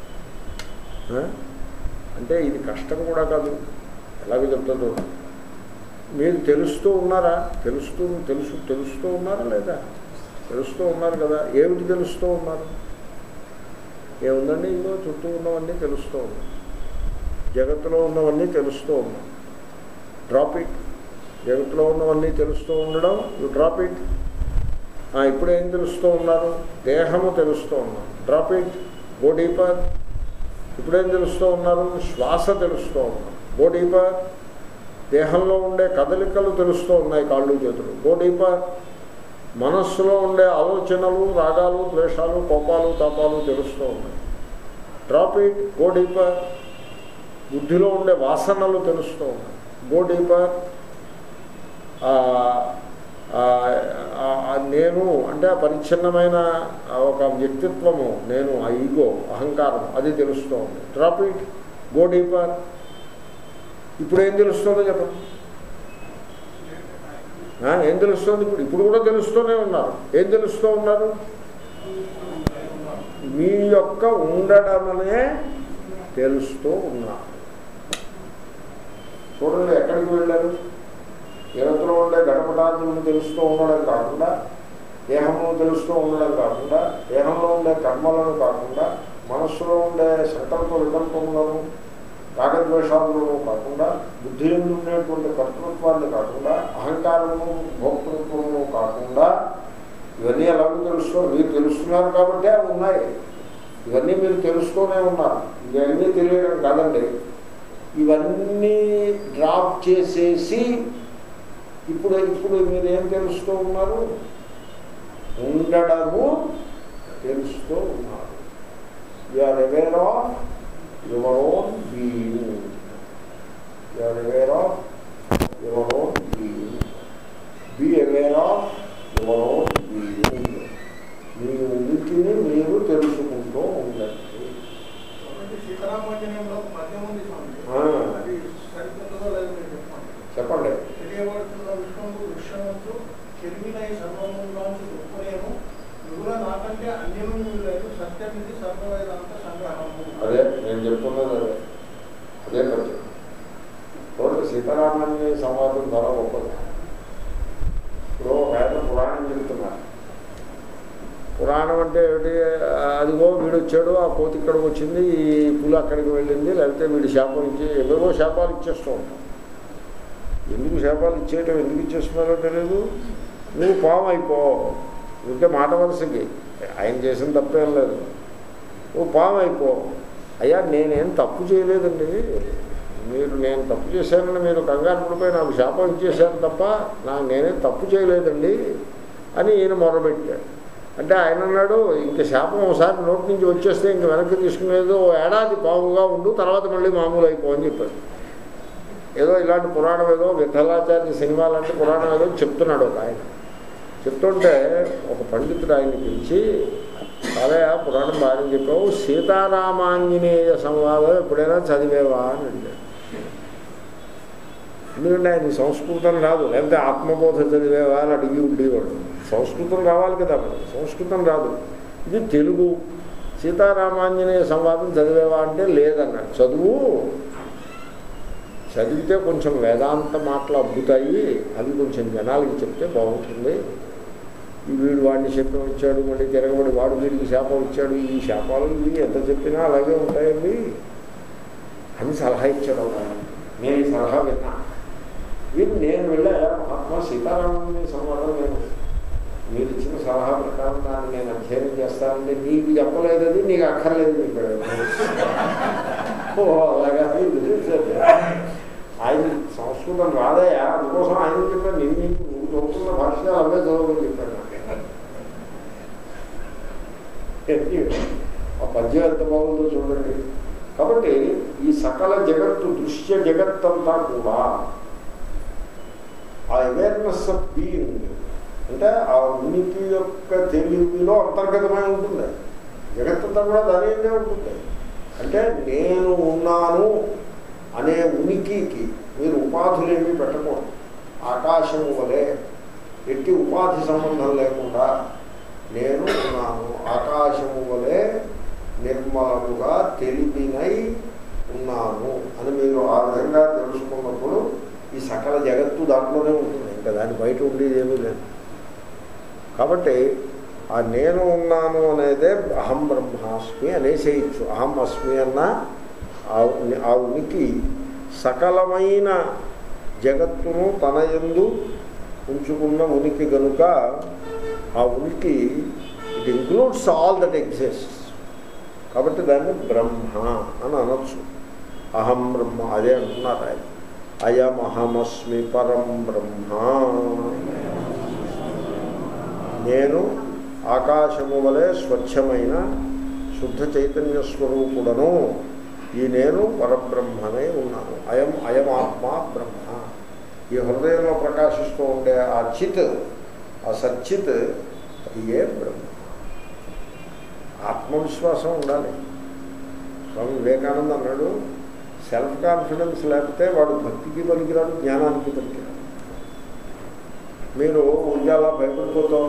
అంటే ఇది కష్టం కూడా కాదు. ఎలాగో చెప్తుందో మీరు తెలుస్తూ ఉన్నారా? తెలుస్తూ తెలుసు తెలుస్తూ ఉన్నారా లేదా? తెలుస్తూ ఉన్నారు కదా. ఏమిటి తెలుస్తూ ఉన్నారు? ఏముందండి? ఇంకో చుట్టూ ఉన్నవన్నీ తెలుస్తూ ఉన్నాయి, జగత్తులో ఉన్నవన్నీ తెలుస్తూ ఉన్నాయి. Drop it. జగత్తులో ఉన్నవన్నీ తెలుస్తూ ఉండడం, యు డ్రాప్ ఇట్. ఇప్పుడు ఏం తెలుస్తూ ఉన్నారు? దేహము తెలుస్తూ ఉన్నారు, డ్రాప్ ఇట్, గో డీపర్. ఇప్పుడేం తెలుస్తూ ఉన్నారు? శ్వాస తెలుస్తూ ఉన్నారు, గో డీపర్. దేహంలో ఉండే కదలికలు తెలుస్తూ ఉన్నాయి, కాళ్ళు చేతులు. Go deeper. మనస్సులో ఉండే ఆలోచనలు, రాగాలు, ద్వేషాలు, కోపాలు, తాపాలు తెలుస్తూ ఉన్నాయి. Drop it. Go deeper. బుద్ధిలో ఉండే వాసనలు తెలుస్తూ ఉన్నాయి. Go deeper. నేను అంటే పరిచ్ఛిన్నమైన ఒక వ్యక్తిత్వము, నేను ఆ ఈగో, అహంకారం, అది తెలుస్తూ ఉంది. Drop it. Go deeper. ఇప్పుడు ఏం తెలుస్తుందో చెప్పండి. ఏం తెలుస్తుంది ఇప్పుడు? ఇప్పుడు కూడా తెలుస్తూనే ఉన్నారు. ఏం తెలుస్తూ ఉన్నారు? మీ యొక్క ఉండడమనే తెలుస్తూ ఉన్నారు. చూడండి, ఎక్కడికి వెళ్ళారు? జగత్తులో ఉండే గణపటాదులను తెలుస్తూ ఉండడం కాకుండా, దేహంలో తెలుస్తూ ఉండడం కాకుండా, దేహంలో ఉండే కర్మలను కాకుండా, మనస్సులో ఉండే సంకల్ప వికల్పములను, రాగద్వేషాలను కాకుండా, బుద్ధి ఉండేటువంటి కర్తృత్వాన్ని కాకుండా, అహంకారము, భోక్తృత్వము కాకుండా, ఇవన్నీ ఎలాగో తెలుస్తూ మీరు తెలుస్తున్నారు కాబట్టే అవి ఉన్నాయి. ఇవన్నీ మీరు తెలుస్తూనే ఉన్నారు. ఇవన్నీ తెలియడం కాదండి. ఇవన్నీ డ్రాప్ చేసేసి ఇప్పుడు ఇప్పుడు మీరు ఏం తెలుస్తూ ఉన్నారు? ఉండడము తెలుస్తూ ఉన్నారు. You are aware of your own being. You are aware of your own being. Be aware of your own being. మీ ఉనికిని మీరు తెలుసుకుంటూ ఉండండి. చెప్పండి. అదే నేను చెప్పుకున్నది. అదే అదే పద్యం. చూడండి, సీతారామాన్య సంవాదం చాలా గొప్పది. ఇప్పుడు ఆయన పురాణం చెబుతున్నారు. పురాణం అంటే ఏమిటి? అదిగో వీడు వచ్చాడు, ఆ కోతి ఇక్కడికి వచ్చింది, ఈ పులి అక్కడికి వెళ్ళింది, లేకపోతే వీడి శాపం ఇచ్చి ఏవేవో శాపాలు ఇచ్చేస్తూ ఉంటాం. ఎందుకు శాపాలు ఇచ్చేయటం, ఎందుకు ఇచ్చేస్తున్నారో తెలియదు. నువ్వు పాము అయిపో, ఇంకే మాట వరుసకి ఆయన చేసిన తప్పేం లేదు. నువ్వు పాము అయిపో. అయ్యా నేనేం తప్పు చేయలేదండి, మీరు నేను తప్పు చేశానని మీరు కంగారు పడిపోయి నాకు శాపం ఇచ్చేశాను తప్ప నాకు నేనేం తప్పు చేయలేదండి అని ఈయన మొరబెట్టాడు. అంటే ఆయన అన్నాడు, ఇంక శాపం ఒకసారి నోటి నుంచి వచ్చేస్తే ఇంక వెనక్కి తీసుకునేది, ఓ ఏడాది పాముగా ఉండు, తర్వాత మళ్ళీ మామూలు అయిపో అని చెప్పాడు. ఏదో ఇలాంటి పురాణం, ఏదో విఠలాచార్య సినిమా లాంటి పురాణం ఏదో చెప్తున్నాడు ఒక ఆయన. చెప్తుంటే ఒక పండితుడు ఆయన పిలిచి, అదే పురాణం బాగా చెప్పావు, సీతారామాంజనేయ సంవాదం ఎప్పుడైనా చదివేవా అని అడిగాడు. ఎందుకంటే ఆయన సంస్కృతం రాదు, లేకపోతే ఆత్మబోధ చదివేవా అని అడిగి ఉండేవాడు. సంస్కృతం రావాలి కదా, సంస్కృతం రాదు, ఇది తెలుగు. సీతారామాంజనేయ సంవాదం చదివేవా అంటే లేదన్నాడు. చదువు, చదివితే కొంచెం వేదాంత మాటలు అబ్బుతాయి, అవి కొంచెం జనాలకి చెప్తే బాగుంటుంది. ఈ వీడు వాడిని శాపం ఇచ్చాడు, మళ్ళీ తిరగబడి వాడు వీడికి శాపం ఇచ్చాడు, ఈ శాపాలు ఇవి ఎంత చెప్పినా అలాగే ఉంటాయండి అని సలహా ఇచ్చాడు. నేను ఈ సలహా విన్నా. వీరు నేను వెళ్ళా, మహాత్మా సీతారామని సంవాదం నేను మీరు ఇచ్చిన సలహా ప్రకారం దాన్ని నేను అధ్యయనం చేస్తానంటే నీకు చెప్పలేదు, అది నీకు అక్కర్లేదు. ఇక్కడ ఓ అలాగా ఆయన సంస్కృతం రాదయా, అందుకోసం ఆయన చెప్పాను, నేను నీకు నువ్వు చదువుతున్న భాష అవే చదవని చెప్పాను. ఆ పద్యం ఎంత బాగుందో చూడండి. కాబట్టి ఈ సకల జగత్తు, దృశ్య జగత్తంతా కూడా ఆ అవేర్నెస్ ఆఫ్ బీయింగ్ అంటే ఆ ఉనికి యొక్క తెలివిలో అంతర్గతమై ఉంటుంది. జగత్తంతా కూడా దానినే ఉంటుంది. అంటే నేను ఉన్నాను అనే ఉనికికి మీరు ఉపాధులేమీ పెట్టకూడదు. ఆకాశము వలె ఎట్టి ఉపాధి సంబంధం లేకుండా నేను ఉన్నాను, ఆకాశము వలె నిర్మలముగా తెలివినై ఉన్నాను అని మీరు ఆ విధంగా తెలుసుకున్నప్పుడు ఈ సకల జగత్తు దాంట్లోనే ఉంటుంది, ఇంకా దాని బయట ఉండేది ఏమీ లేదు. కాబట్టి ఆ నేను ఉన్నాను అనేదే అహం బ్రహ్మాస్మి అనేసేయచ్చు. అహం అస్మి అన్న ఆ ఉనికి సకలమైన జగత్తును తన యందు ఉంచుకున్న ఉనికి కనుక ఆ ఉనికి it includes all that exists. కాబట్టి దాన్ని బ్రహ్మ అని అనొచ్చు. అహం బ్రహ్మ అదే అంటున్నారు ఆయన. అయమహమస్మి పరం బ్రహ్మ, నేను ఆకాశము వలె స్వచ్ఛమైన శుద్ధ చైతన్య స్వరూపుడను, ఈ నేను పరబ్రహ్మనే ఉన్నాను. అయం అయమాత్మ బ్రహ్మ, ఈ హృదయంలో ప్రకాశిస్తూ ఉండే ఆ చిత్, ఆ సచ్చిత్, అది ఏ బ్రహ్మ. ఆత్మవిశ్వాసం ఉండాలి. స్వామి వివేకానంద అన్నాడు, సెల్ఫ్ కాన్ఫిడెన్స్ లేకపోతే వాడు భక్తికి పనికిరాడు, జ్ఞానానికి పనికిరాడు. మీరు ఉండాలా భయపడిపోతాం.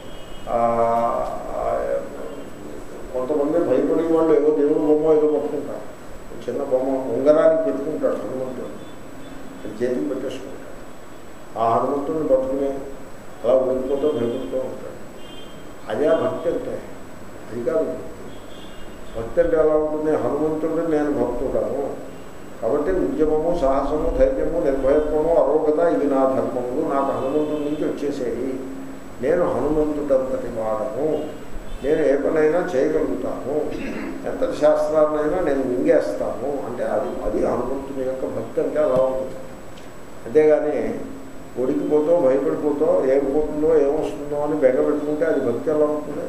కొంతమంది భయపడే వాళ్ళు ఏదో దేవుడు బొమ్మ ఏదో పట్టుకుంటారు, చిన్న బొమ్మ ఉంగరానికి పెట్టుకుంటాడు హనుమంతుడు, అది చేతికి పెట్టేసుకుంటాడు. ఆ హనుమంతుడిని పట్టుకుని అలా ఉండిపోతూ భయపడుతూ ఉంటాడు. అదే భక్తి అంటే. అది కాదు భక్తి. భక్తి అంటే ఎలా ఉంటుంది? హనుమంతుడు నేను భక్తుడను కాబట్టి ఉద్యమము, సాహసము, ధైర్యము, నిర్భయత్వము, అరోగత ఇవి నా ధర్మములు, నాకు హనుమంతుడి నుంచి వచ్చేసేయి. నేను హనుమంతుడంతటి వాడను, నేను ఏ పనైనా చేయగలుగుతాను, ఎంతటి శాస్త్రాన్నైనా నేను మింగేస్తాను అంటే అది అది హనుమంతుని యొక్క భక్తి అంటే అలా ఉంటుంది. అంతేగాని ఒడికిపోతో భయపడిపోతో ఏమిపోతుందో ఏమొస్తుందో అని బెంగ పెట్టుకుంటే అది భక్తి ఎలా ఉంటుంది?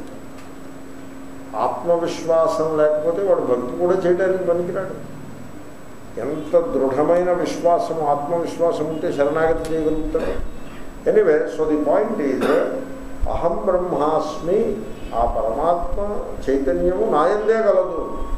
ఆత్మవిశ్వాసం లేకపోతే వాడు భక్తి కూడా చేయడానికి పనికిరాడు. ఎంత దృఢమైన విశ్వాసం, ఆత్మవిశ్వాసం ఉంటే శరణాగతి చేయగలుగుతాడు. Anyway, so the point is అహం బ్రహ్మాస్మి, ఆ పరమాత్మ చైతన్యము నాయందే గలదు.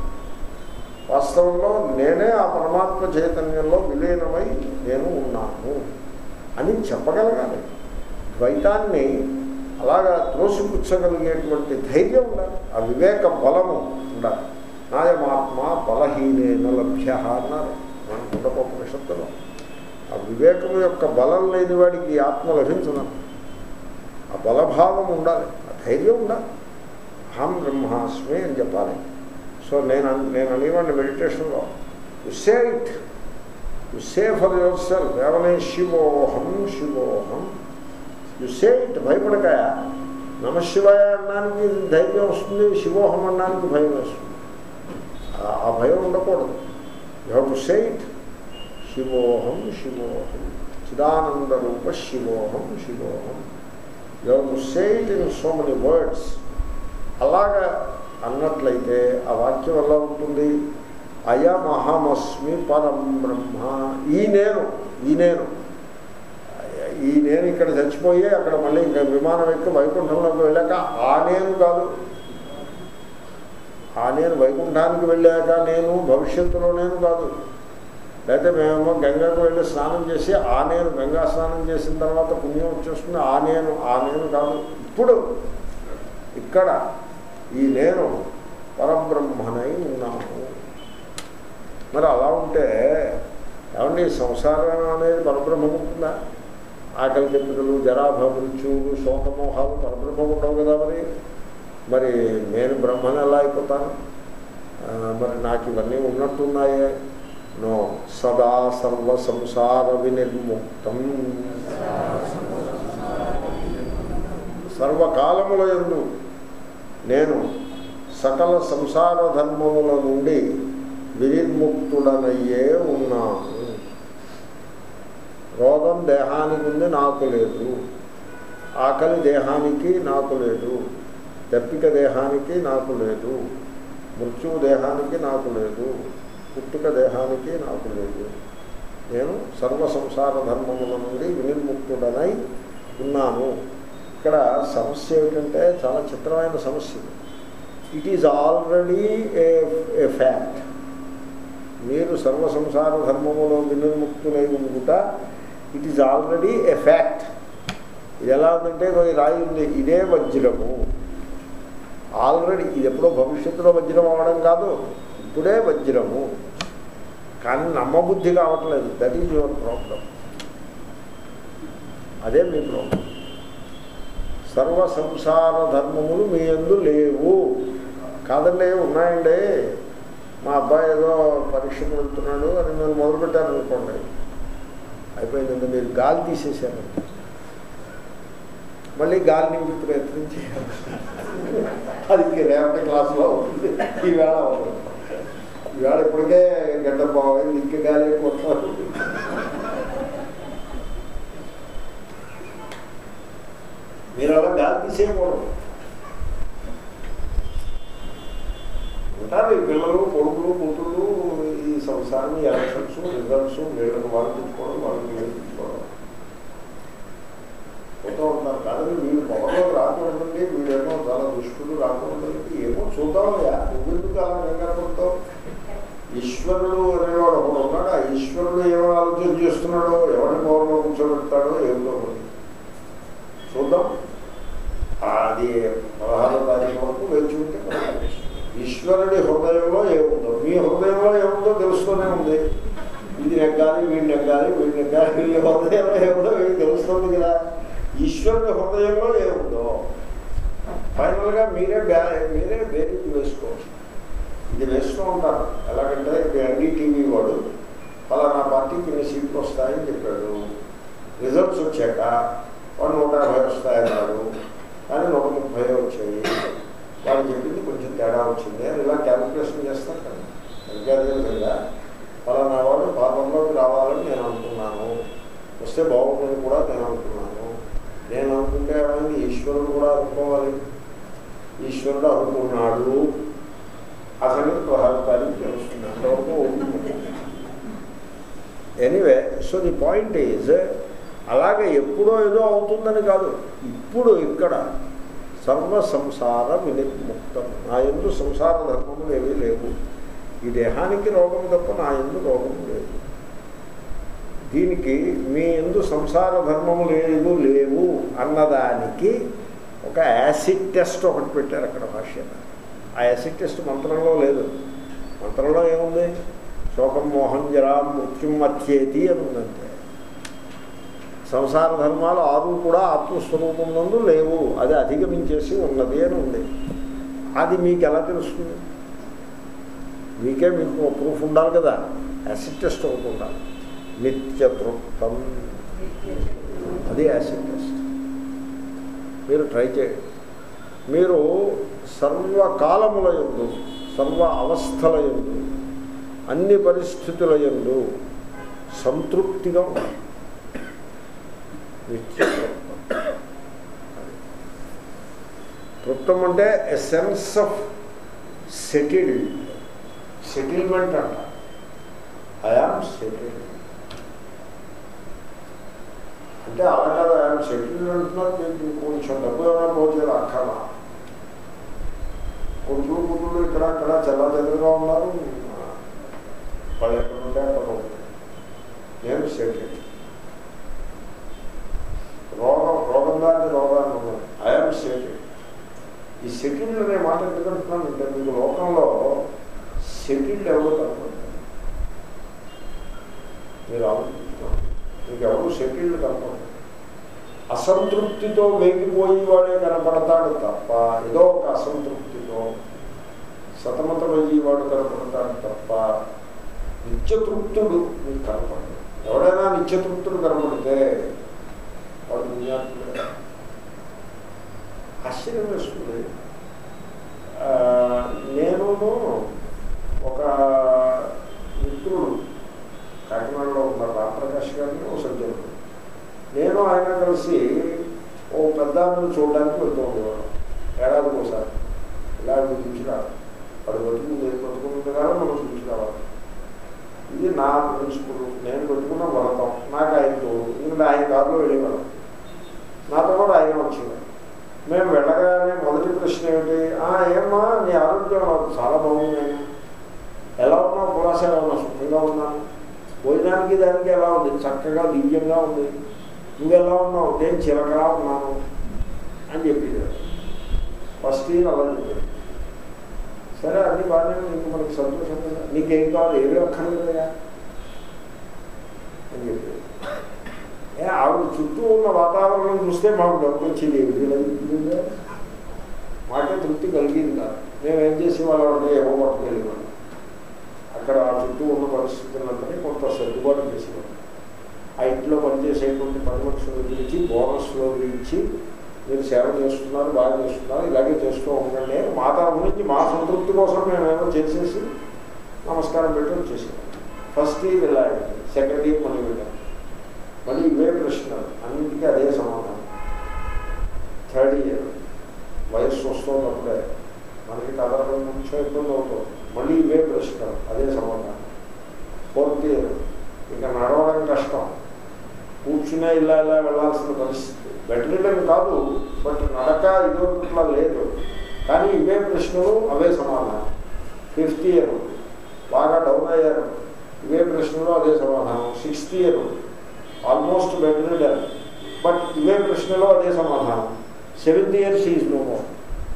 వాస్తవంలో నేనే ఆ పరమాత్మ చైతన్యంలో విలీనమై నేను ఉన్నాను అని చెప్పగలగాలి. ద్వైతాన్ని అలాగా త్రోసిపుచ్చగలిగేటువంటి ధైర్యం ఉండాలి, ఆ వివేక బలము ఉండాలి. నాయమాత్మ బలహీనేన లభ్య అన్నారు మన గుండపోపనిషత్తులో. ఆ వివేకము యొక్క బలం లేని వాడికి ఆత్మ లభించదు. ఆ బలభావం ఉండాలి, ఆ ధైర్యం ఉండాలి. అహం బ్రహ్మాస్మి అని చెప్పాలి. సో నేను నేను అనేవాడిని మెడిటేషన్లో, you say it, you say for yourself, ఏమనే శివోహం శివోహం, యు సే ఇట్. భయపడకాయ. నమశివాయ అన్నానికి ధైర్యం వస్తుంది, శివోహం అన్నానికి భయం వస్తుంది. ఆ భయం ఉండకూడదు. You have to say it. శివోహం శివోహం, చిదానంద రూప శివోహం శివోహం. You have to say it in so many words. అలాగా అన్నట్లయితే ఆ వాక్యం ఎలా ఉంటుంది? అయమహమస్మి పరం బ్రహ్మ, ఈ నేను ఈ నేను ఈ నేను ఇక్కడ చచ్చిపోయి అక్కడ మళ్ళీ ఇంకా విమానం ఎక్కి వైకుంఠంలోకి వెళ్ళాక ఆ నేను కాదు. ఆ నేను వైకుంఠానికి వెళ్ళాక నేను, భవిష్యత్తులో నేను కాదు. లేకపోతే మేమేమో గంగకు వెళ్ళి స్నానం చేసి ఆ నేను గంగా స్నానం చేసిన తర్వాత పుణ్యం వచ్చేస్తుంది, ఆ నేను ఆ నేను కాదు. ఇప్పుడు ఇక్కడ ఈ నేను పరబ్రహ్మనై ఉన్నాను. మరి అలా ఉంటే ఏమండి సంసారం అనేది పరబ్రహ్మం ఉంటుందా? ఆకలి దెబ్బలు, జరాభ మృత్యువులు, శోకమోహాలు పరబ్రహ్మం ఉండవు కదా. మరి మరి నేను బ్రహ్మని ఎలా అయిపోతాను? మరి నాకు ఇవన్నీ ఉన్నట్టున్నాయే. నో, సదా సర్వ సంసార వినిర్ముక్తం, సర్వకాలముల యందు నేను సకల సంసార ధర్మముల నుండి వినిర్ముక్తుడనయ్యే ఉన్నాను. రోగం దేహానికి ఉంది, నాకు లేదు. ఆకలి దేహానికి నాకు లేదు. దప్పిక దేహానికి నాకు లేదు. మృత్యువు దేహానికి నాకు లేదు. పుట్టుక దేహానికి నాకు లేదు. నేను సర్వ సంసార ధర్మముల నుండి వినిర్ముక్తుడనై ఉన్నాను. ఇక్కడ సమస్య ఏమిటంటే చాలా చిత్రమైన సమస్య. It is already a a fact. మీరు సర్వ సంసార ధర్మములో వినిర్ముక్తులై ఉండుట it is already a fact. ఇది ఎలా ఉందంటే రాయి ఉంది, ఇదే వజ్రము. ఆల్రెడీ ఇది ఎప్పుడో భవిష్యత్తులో వజ్రం అవ్వడం కాదు, ఇప్పుడే వజ్రము. కానీ నమ్మబుద్ధి కావట్లేదు. That is your problem. అదే మీ ప్రాబ్లం. సర్వ సంసార ధర్మములు మీ యందు లేవు. కాదండి ఉన్నాయండి, మా అబ్బాయి ఏదో పరీక్షకు వెళ్తున్నాడు అని మీరు మొదలుపెట్టారనుకోండి, అయిపోయిందంటే మీరు గాలి తీసేసారంటే మళ్ళీ గాలి నింపి ప్రయత్నం చేయాలి. అది రేపటి క్లాసులో అవుతుంది, ఈవేళ అవుతుంది. ఈవేళ ఇప్పటికే గంట బాగుంది, ఇంక గాలి కొట్టాలి. అంటారు ఈ పిల్లలు కొడుకులు కూతుళ్ళు ఈ సంసారం ఎలక్షన్స్ రిజల్ట్స్ వీళ్ళని వాళ్ళు తెచ్చుకోవడం వాళ్ళని వీళ్ళు తెచ్చుకోవడం పోతూ ఉంటారు. కానీ వీళ్ళు పొగలోకి రాకూడదండి, వీళ్ళేమో చాలా దుష్టులు రాకూడదండి, ఏమో చూద్దామయ్యా నువ్వెందుకు అలా కంగారుపడతావు. ఈశ్వరుడు అనేవాడు ఒకడు ఉన్నాడు. ఆ ఈశ్వరుడు ఏమో ఆలోచన చేస్తున్నాడో, ఎవరి పౌరంలో కూర్చోబెడతాడో ఏమిటో చూద్దాం. అది పదహారో తారీఖు వరకు వేచి ఉంటే ఈశ్వరుడి హృదయంలో ఏముందో, మీ హృదయంలో ఏముందో తెలుస్తూనే ఉంది. ఇది నెగ్గాలి, వీడి నెగ్గాలి, వీడి నెగ్గాలి, వీళ్ళ హృదయంలో ఏముందో వీడికి తెలుస్తుంది కదా. ఈశ్వరుడి హృదయంలో ఏముందో ఫైనల్గా మీరే బ్యా మీరే బేరీకి వేసుకోవచ్చు. ఇది వేస్తూ ఉంటారు. ఎలాగంటే ఇప్పుడు ఎన్డీటీవీ వాడు ఫలానా పార్టీకి ఇన్ని సీట్లు వస్తాయని చెప్పాడు. రిజల్ట్స్ వచ్చాక వాడు నూట యాభై వస్తాయన్నాడు, కానీ నూట ముప్పై వచ్చాయి. వాళ్ళు చెప్పింది కొంచెం తేడా వచ్చింది అని ఇలా క్యాలిక్యులేషన్ చేస్తారు కదా. ఇంకా అదేవిధంగా ఫలానా వాడు పాపంలోకి రావాలని నేను అనుకున్నాను, వస్తే బాగుందని కూడా నేను అనుకున్నాను. నేను అనుకుంటే ఏమైంది, ఈశ్వరుడు కూడా అనుకోవాలి. ఈశ్వరుడు అనుకున్నాడు. అసలు పదహారు తారీఖు తెలుస్తుంది. అంతవరకు anyway, so the point is అలాగే ఎప్పుడో ఏదో అవుతుందని కాదు, ఇప్పుడు ఇక్కడ సర్వ సంసార వినిర్ముక్తం. నా యందు సంసార ధర్మములు ఏవీ లేవు. ఈ దేహానికి రోగం తప్ప నా యందు రోగం లేదు. దీనికి మీ యందు సంసార ధర్మము లేదు లేవు అన్నదానికి ఒక యాసిడ్ టెస్ట్ ఒకటి పెట్టారు అక్కడ భాష్యం. ఆ యాసిడ్ టెస్ట్ మంత్రంలో లేదు. మంత్రంలో ఏముంది, శోకం మోహం జరా మృత్యుం మధ్యేతి అని ఉందంటే. సంసార ధర్మాలు ఆరు కూడా ఆత్మస్వరూపం నందు లేవు, అది అధిగమించేసి ఉన్నది అని ఉంది. అది మీకు ఎలా తెలుస్తుంది? మీకే మీకు ప్రూఫ్ ఉండాలి కదా. యాసిడ్ టెస్ట్ ఒకటి ఉండాలి. నిత్యతృప్తం, అది యాసిడ్ టెస్ట్. మీరు ట్రై చేయండి. మీరు సర్వకాలముల యందు, సర్వ అవస్థల యందు, అన్ని పరిస్థితుల యందు సంతృప్తిగా ఉండాలి. నిత్యతృప్తం. తృప్తం అంటే a sense of settled, settlement అంట. ఐఆమ్ సెటిల్డ్ అంటే అలా కాదు. ఐఆమ్ సెటిల్డ్ అంటున్నారు. కొంచెం డబ్బు ఏమైనా పోతే అక్కల కొంచెం కుటుంబం ఇక్కడ అక్కడ చల్ల చల్లగా ఉన్నారు. వాళ్ళు ఎక్కడ ఉంటే అక్కడ ఉంటాయి. నేను సెటిల్డ్. రోగం రోగం దాన్ని రోగాన్ని ఉన్నాను. I am settled. ఈ సెటిల్డ్ అనే మాట ఎందుకంటున్నానంటే మీకు లోకంలో సెటిల్డ్ ఎవరు కనపడతారు? మీరు ఆలోచించుకోండి. మీకు ఎవరు సెటిల్డ్ కనపడతారు? అసంతృప్తితో వేగిపోయి వాడే కనపడతాడు తప్ప, ఏదో ఒక అసంతృప్తితో సతమతమయ్యేవాడు కనపడతాడు తప్ప నిత్యతృప్తుడు మీకు కనపడతాడు. ఎవడైనా నిత్యతృప్తుడు కనపడితే వాడు పుణ్యాత్ముడే. ఆశ్చర్యం వేస్తుంది. నేను ఒక మిత్రుడు కాకినాడలో ఉన్న రామప్రకాష్ గారిని ఓ సజ్జనుడు, నేను ఆయన కలిసి ఓ పెద్ద చూడడానికి వెళ్తూ ఉండేవాడు. ఏడాదికి ఒకసారి ఇలా చూసి రావాలి. వాడు బతుకుంది బతుకుంది కదా మనం చూసి రావాలి. ఇది నా ప్రిన్సిపల్. నేను పెట్టుకున్న వ్రతం. నాకు ఆయన తోడు. ఎందుకంటే ఆయన కారులో వెళ్ళేవాడు, నాతో కూడా ఆయన వచ్చేవాడు. మేము వెళ్ళగానే మొదటి ప్రశ్న ఏమిటి, ఏమ్మా నీ ఆరోగ్యం చాలా బాగుంది, ఆయన ఎలా ఉన్నావు, కులాసగా ఉన్నా, సుఖంగా ఉన్నాను, భోజనానికి దానికి ఎలా ఉంది, చక్కగా దివ్యంగా ఉంది, నువ్వెలా ఉన్నావు, నేను చిలకలా ఉన్నాను అని చెప్పేది. ఫస్ట్ ఇయర్ అలా చెప్పాడు. సరే అన్నీ బాగానే నీకు మనకి సంతోషం కదా, నీకేం కావాలి, ఏమీ అక్కర్లేదయా అని చెప్పేది. ఏ ఆవిడ చుట్టూ ఉన్న వాతావరణం చూస్తే మాకు డబ్బు వచ్చింది, ఏమిటి మాకే తృప్తి కలిగింది కాదు. మేము ఏం చేసేవాళ్ళం, ఏమో పట్టుకెళ్ళేవాళ్ళం. అక్కడ ఆ చుట్టూ ఉన్న పరిస్థితులందరినీ కొంత సర్దుబాటు చేసేవాళ్ళం. ఆ ఇంట్లో పనిచేసేటువంటి పని మనుషుల గురించి బోనస్లో గురించి మీరు సేవ చేస్తున్నారు, బాగా చేస్తున్నారు, ఇలాగే చేస్తూ ఉండండి. మా తరఫు నుంచి మా సంతృప్తి కోసం మేమేమో చేసేసి నమస్కారం పెట్టి వచ్చేసాం. ఫస్ట్ ఇయర్ ఇలా అయింది. సెకండ్ ఇయర్ మళ్ళీ వెళ్ళాం. మళ్ళీ ఇవే ప్రశ్నలు, అన్నింటికీ అదే సమాధానం. థర్డ్ ఇయర్ వయస్సు వస్తున్నప్పుడే మనకి కదలడం కొంచెం ఇబ్బంది అవుతుంది. మళ్ళీ ఇవే ప్రశ్నలు, అదే సమాధానం. ఫోర్త్ ఇయర్ ఇంకా నడవడం కష్టం, కూర్చునే ఇలా ఇలా వెళ్ళాల్సిన పరిస్థితి. బెటర్ కాదు, బట్ నడక ఇదివరకుట్లా లేదు, కానీ ఇవే ప్రశ్నలు అవే సమాధానం. ఫిఫ్త్ ఇయర్ బాగా డౌన్ అయ్యారు, ఇవే ప్రశ్నలు అదే సమాధానం. Sixth year almost better, but ఇవే ప్రశ్నలు అదే సమాధానం. Seventh year she's no more.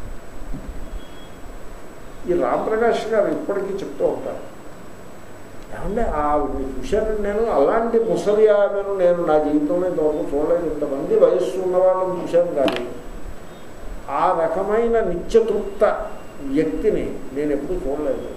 ఈ రామప్రకాష్ గారు ఇప్పటికీ చెప్తూ ఉంటారు, ఏమంటే ఆవిడ చూశానండి నేను, అలాంటి ముసలి ఆమెను నేను నా జీవితంలో ఇంతవరకు చూడలేదు. ఇంతమంది వయస్సు ఉన్న వాళ్ళని చూశాను, కానీ ఆ రకమైన నిత్యతృప్త వ్యక్తిని నేను ఎప్పుడూ చూడలేదు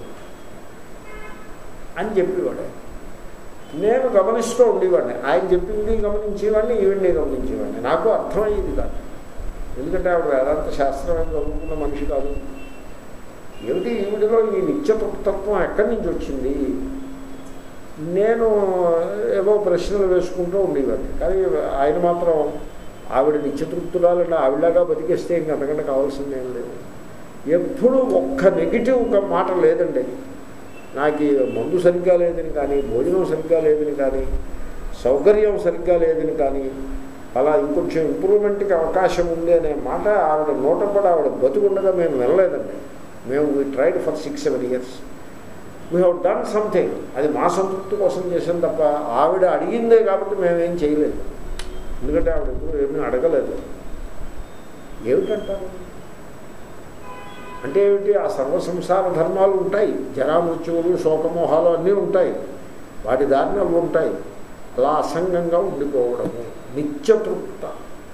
అని చెప్పేవాడు. నేను గమనిస్తూ ఉండేవాడిని, ఆయన చెప్పింది గమనించేవాడిని, ఈవిడ్ని గమనించేవాడిని. నాకు అర్థమయ్యేది కాదు, ఎందుకంటే ఆవిడ వేదాంత శాస్త్రం చదువుకున్న మనిషి కాదు. ఏమిటి ఈవిడిలో ఈ నిత్యతృప్తత్వం ఎక్కడి నుంచి వచ్చింది? నేను ఏవో ప్రశ్నలు వేసుకుంటూ ఉండేవాడిని, కానీ ఆయన మాత్రం ఆవిడ నిత్యతృప్తురాలంటే ఆవిడలాగా బతికేస్తే ఇంక అంతకంటే కావాల్సింది ఏం లేదు. ఎప్పుడు ఒక్క నెగిటివ్ ఒక మాట లేదండి. నాకు మందు సరిగ్గా లేదని కానీ, భోజనం సరిగ్గా లేదని కానీ, సౌకర్యం సరిగ్గా లేదని కానీ, అలా ఇంకొంచెం ఇంప్రూవ్మెంట్కి అవకాశం ఉంది అనే మాట ఆవిడ నోటపడి ఆవిడ బతుకుండగా మేము వినలేదండి. మేము we tried for six seven years we have done something. అది మా సంతృప్తి కోసం చేసాం తప్ప ఆవిడ అడిగిందే కాబట్టి మేమేం చేయలేదు. ఎందుకంటే ఆవిడ ఎప్పుడు ఏమీ అడగలేదు. ఏమిటంటారు అంటే ఏమిటి? ఆ సర్వ సంసార ధర్మాలు ఉంటాయి, జరామృత్యువులు శోకమోహాలు అన్నీ ఉంటాయి, వాటి దారిని అవి ఉంటాయి. అలా అసంగంగా ఉండిపోవడము నిత్యతృప్త.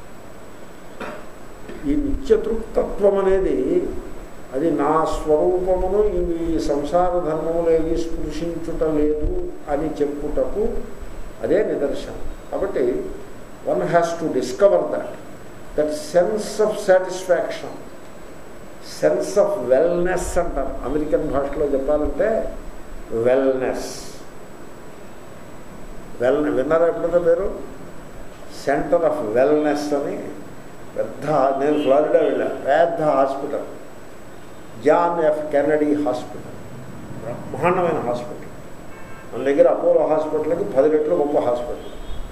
ఈ నిత్యతృప్తత్వం అనేది అది నా స్వరూపమును ఇవి సంసార ధర్మములేవి స్పృశించుట లేదు అని చెప్పుటకు అదే నిదర్శనం. కాబట్టి one has to discover that that sense of satisfaction, sense of wellness అంటారు. అమెరికన్ భాషలో చెప్పాలంటే వెల్నెస్. వెల్ విన్నారా ఎప్పుడైనా పేరు? సెంటర్ ఆఫ్ వెల్నెస్ అని పెద్ద, నేను ఫ్లారిడా వెళ్ళా, పెద్ద hospital, John F Kennedy hospital, బ్రహ్మాండమైన హాస్పిటల్. మన దగ్గర అపోలో హాస్పిటల్కి పది రెట్లు గొప్ప హాస్పిటల్.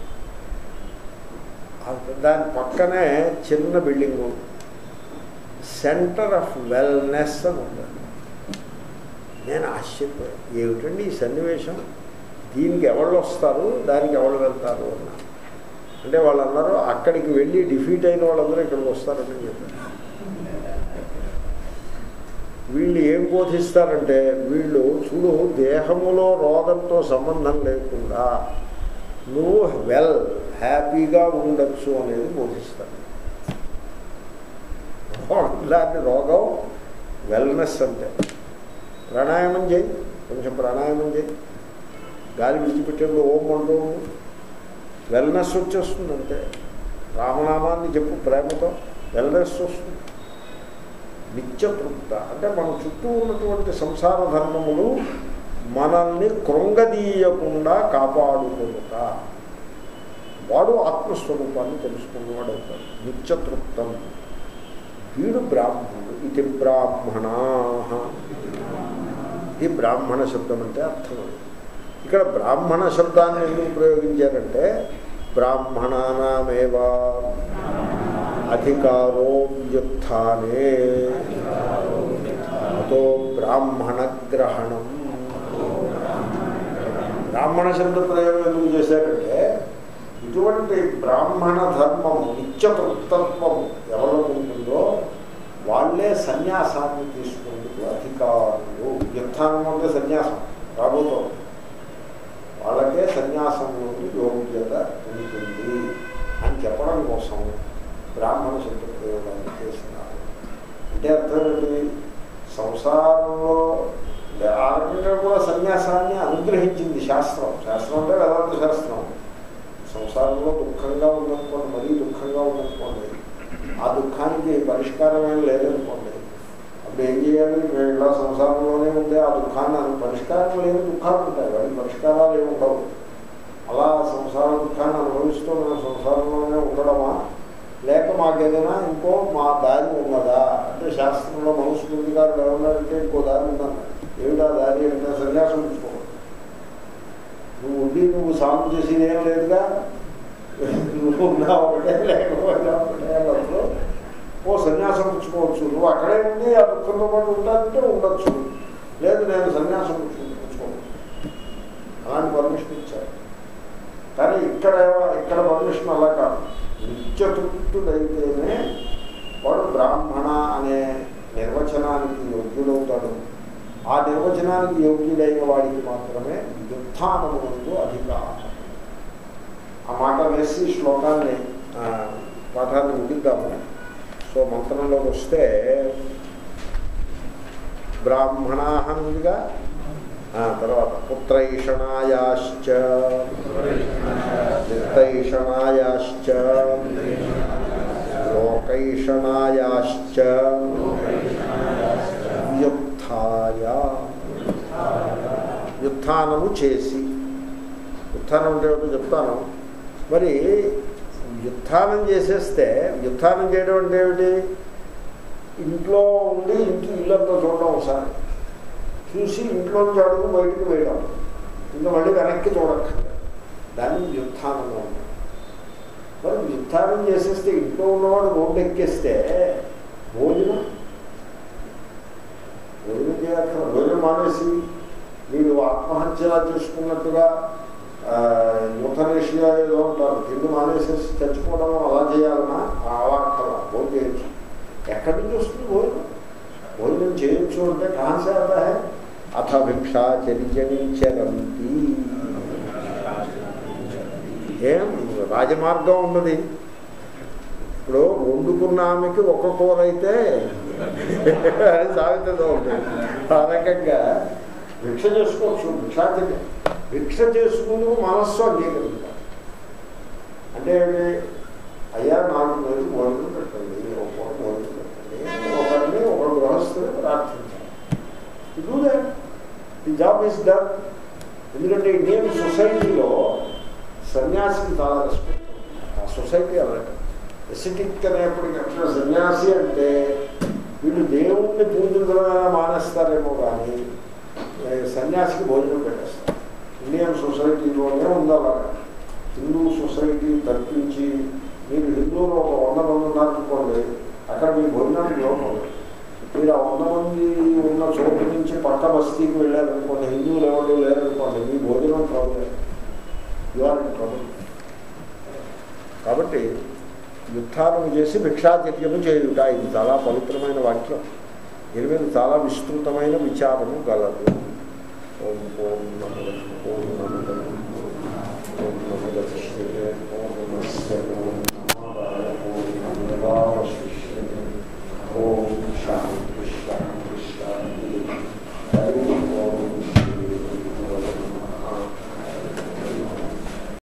దాని పక్కనే చిన్న బిల్డింగు, సెంటర్ ఆఫ్ వెల్నెస్ అని ఉంటుంది. నేను ఆశ్చర్యపోయాను, ఏమిటండి ఈ సన్నివేశం, దీనికి ఎవరు వస్తారు, దానికి ఎవరు వెళ్తారు అన్నా. అంటే వాళ్ళు అన్నారు అక్కడికి వెళ్ళి డిఫీట్ అయిన వాళ్ళందరూ ఇక్కడికి వస్తారని చెప్పారు. వీళ్ళు ఏం బోధిస్తారంటే, వీళ్ళు చూడు దేహములో రోగంతో సంబంధం లేకుండా నువ్వు వెల్ హ్యాపీగా ఉండొచ్చు అనేది బోధిస్తారు. ఇలాంటి రోగం వెల్నెస్ అంటే ప్రాణాయామం చేయి, కొంచెం ప్రాణాయామం చేయి, గాలి విడిచిపెట్టేప్పుడు ఓం అంటూ వెల్నెస్ వచ్చేస్తుంది. అంతే, రామనామాన్ని చెప్పు ప్రేమతో, వెల్నెస్ వస్తుంది. నిత్యతృప్త అంటే మన చుట్టూ ఉన్నటువంటి సంసార ధర్మములు మనల్ని కృంగదీయకుండా కాపాడుకుంట వాడు ఆత్మస్వరూపాన్ని తెలుసుకున్నవాడు అవుతాడు. నిత్యతృప్తం. వీడు బ్రాహ్మణుడు. ఇది బ్రాహ్మణా. ఇది బ్రాహ్మణ శబ్దం అంటే అర్థం. ఇక్కడ బ్రాహ్మణ శబ్దాన్ని ఎందుకు ప్రయోగించారంటే, బ్రాహ్మణానామేవా అధికారో వ్యుత్థానే అతో బ్రాహ్మణ గ్రహణం. బ్రాహ్మణ శబ్ద ప్రయోగం ఎందుకు చేశారంటే, ఇటువంటి బ్రాహ్మణ ధర్మము నిత్యతృప్తత్వము ఎవరికి ఉంటుందో వాళ్ళే సన్యాసాన్ని తీసుకుంటూ అధికారులు. వ్యుత్థానం అంటే సన్యాసం రాబోతోంది, వాళ్ళకే సన్యాసం నుండి యోగ్యత ఉంటుంది అని చెప్పడం కోసం బ్రాహ్మణ శబ్ద ప్రయోగాన్ని చేస్తున్నారు. అంటే అర్థం ఏంటి? సంసారంలో ఆ రకంగా కూడా సన్యాసాన్ని అనుగ్రహించింది శాస్త్రం. శాస్త్రం అంటే వేదాంత శాస్త్రం. సంసారంలో దుఃఖంగా ఉందనుకోండి, మరీ దుఃఖంగా ఉందనుకోండి, ఆ దుఃఖానికి పరిష్కారం ఏం లేదనుకోండి, అప్పుడు ఏం చేయాలి? మేము ఇలా సంసారంలోనే ఉంటే ఆ దుఃఖాన్ని పరిష్కారం లేని దుఃఖాలు ఉంటాయి, వాటి పరిష్కారాలు ఏమి ఉండవు. అలా సంసార దుఃఖాన్ని అనుభవిస్తూ మనం సంసారంలోనే ఉండడమా? లేక మాకేదైనా ఇంకో మా దారి ఉన్నదా అంటే శాస్త్రంలో మనుస్మృతి గారు ఏమన్నారంటే ఇంకో దారి ఉందన్న. ఏమిటా దారి అంటే సన్యాసం పుచ్చుకో. నువ్వు ఉండి నువ్వు సాగు చేసేది ఏం లేదుగా, నువ్వు ఉన్నా ఒకటే లేకపోయినా ఒకటే అన్నప్పుడు ఓ సన్యాసం పుచ్చుకోవచ్చు. నువ్వు అక్కడే ఉండి ఆ దుఃఖంతో పాటు ఉంటానంటే ఉండొచ్చు, లేదు నేను సన్యాసం పుచ్చుకుంటూ పుచ్చుకోవచ్చు. అలాంటి పర్మిషన్ ఇచ్చారు. కానీ ఇక్కడ ఇక్కడ పర్మిషన్ అలా కాదు. నిత్యతృప్తుడైతేనే వాడు బ్రాహ్మణ అనే నిర్వచనానికి యోగ్యుడవుతాడు. ఆ నిర్వచనానికి యోగ్యుడైన వాడికి మాత్రమే యుద్ధానమునందు అధికారం. ఆ మాట వేసి శ్లోకాన్ని పాఠాన్ని ముగిద్దాము. సో మంత్రంలోకి వస్తే బ్రాహ్మణా అనుందిగా, తర్వాత పుత్రైషణాయాశ్చ నిర్తైషణాయాశ్చ లోకైషణాయాశ్చ వ్యుత్థాయ, వ్యుత్థానము చేసి. వ్యుత్థానం అంటే ఏమిటో చెప్తాను. మరి వ్యుత్థానం చేసేస్తే, వ్యుత్థానం చేయడం అంటే ఏమిటి? ఇంట్లో ఉండి ఇంటి ఇల్లంతా చూడడం, ఒకసారి చూసి ఇంట్లోంచి అడుగు బయటకు వేయడం, ఇంకా మళ్ళీ వెనక్కి చూడక్కర్లేదు, దాన్ని వ్యుత్థానంగా ఉంది. మరి వ్యుత్థానం చేసేస్తే ఇంట్లో ఉన్నవాడు రోడ్డు ఎక్కేస్తే భోజనం భోజనం చేయక్కర్ల. భోజనం మానేసి వీడు ఆత్మహత్యలా చేసుకున్నట్టుగా యూథనేషియా ఏదో ఉంటారు, తిండి మానేసేసి చచ్చిపోవడం అలా చేయాలన్నా అలా అక్కర్లా, భోజనం చేయొచ్చు. ఎక్కడి నుంచి వస్తుంది భోజనం? భోజనం చేయొచ్చు అంటే కహాసే ఆతా హై? అథ భిక్షాచరించరంతి. ఏం రాజమార్గం ఉన్నది. ఇప్పుడు వండుకున్న ఆమెకి ఒక కూర అయితే అది సాగుతుందో ఉంటుంది. ఆ రకంగా భిక్ష చేసుకోవచ్చు. భిక్షాచర్య భిక్ష చేసుకుని మనస్సు అంగీకరించాలి. అంటే అయ్యా నాకు మీరు భోజనం పెట్టండి, ఒక భోజనం పెట్టండి, ఒకరిని ఒక గృహస్థుని ప్రార్థించాలి. ఇదే ది జాబ్ ఈస్ డన్. ఎందుకంటే ఇండియన్ సొసైటీలో సన్యాసికి చాలా రెస్పెక్ట్. ఆ సొసైటీ అలాంటి ఎసిటిక్ అనేప్పటికీ అక్షర సన్యాసి అంటే వీళ్ళు దేవుణ్ణి పూజించడం మానేస్తారేమో కానీ సన్యాసికి భోజనం పెట్టేస్తారు. ఇండియన్ సొసైటీలోనే ఉండాలగా. హిందూ సొసైటీ తప్పించి మీరు హిందువులు ఒక వంద మంది ఉన్నారనుకోండి, అక్కడ మీ భోజనానికి లోపం. మీరు ఆ వంద మంది ఉన్న చోటు నుంచి పక్క బస్తీకి వెళ్ళారనుకోండి, హిందువులు ఎవరు లేరనుకోండి, మీ భోజనం ప్రాబ్లం, ఇవాళ ప్రాబ్లం. కాబట్టి యుద్ధానం చేసి భిక్షాచర్యము చేయుట, ఇది చాలా పవిత్రమైన వాక్యం. దీని మీద చాలా విస్తృతమైన విచారము గలదు. ఓం పూర్ణముద పూర్ణముద పూర్ణముద పూర్ణమస్య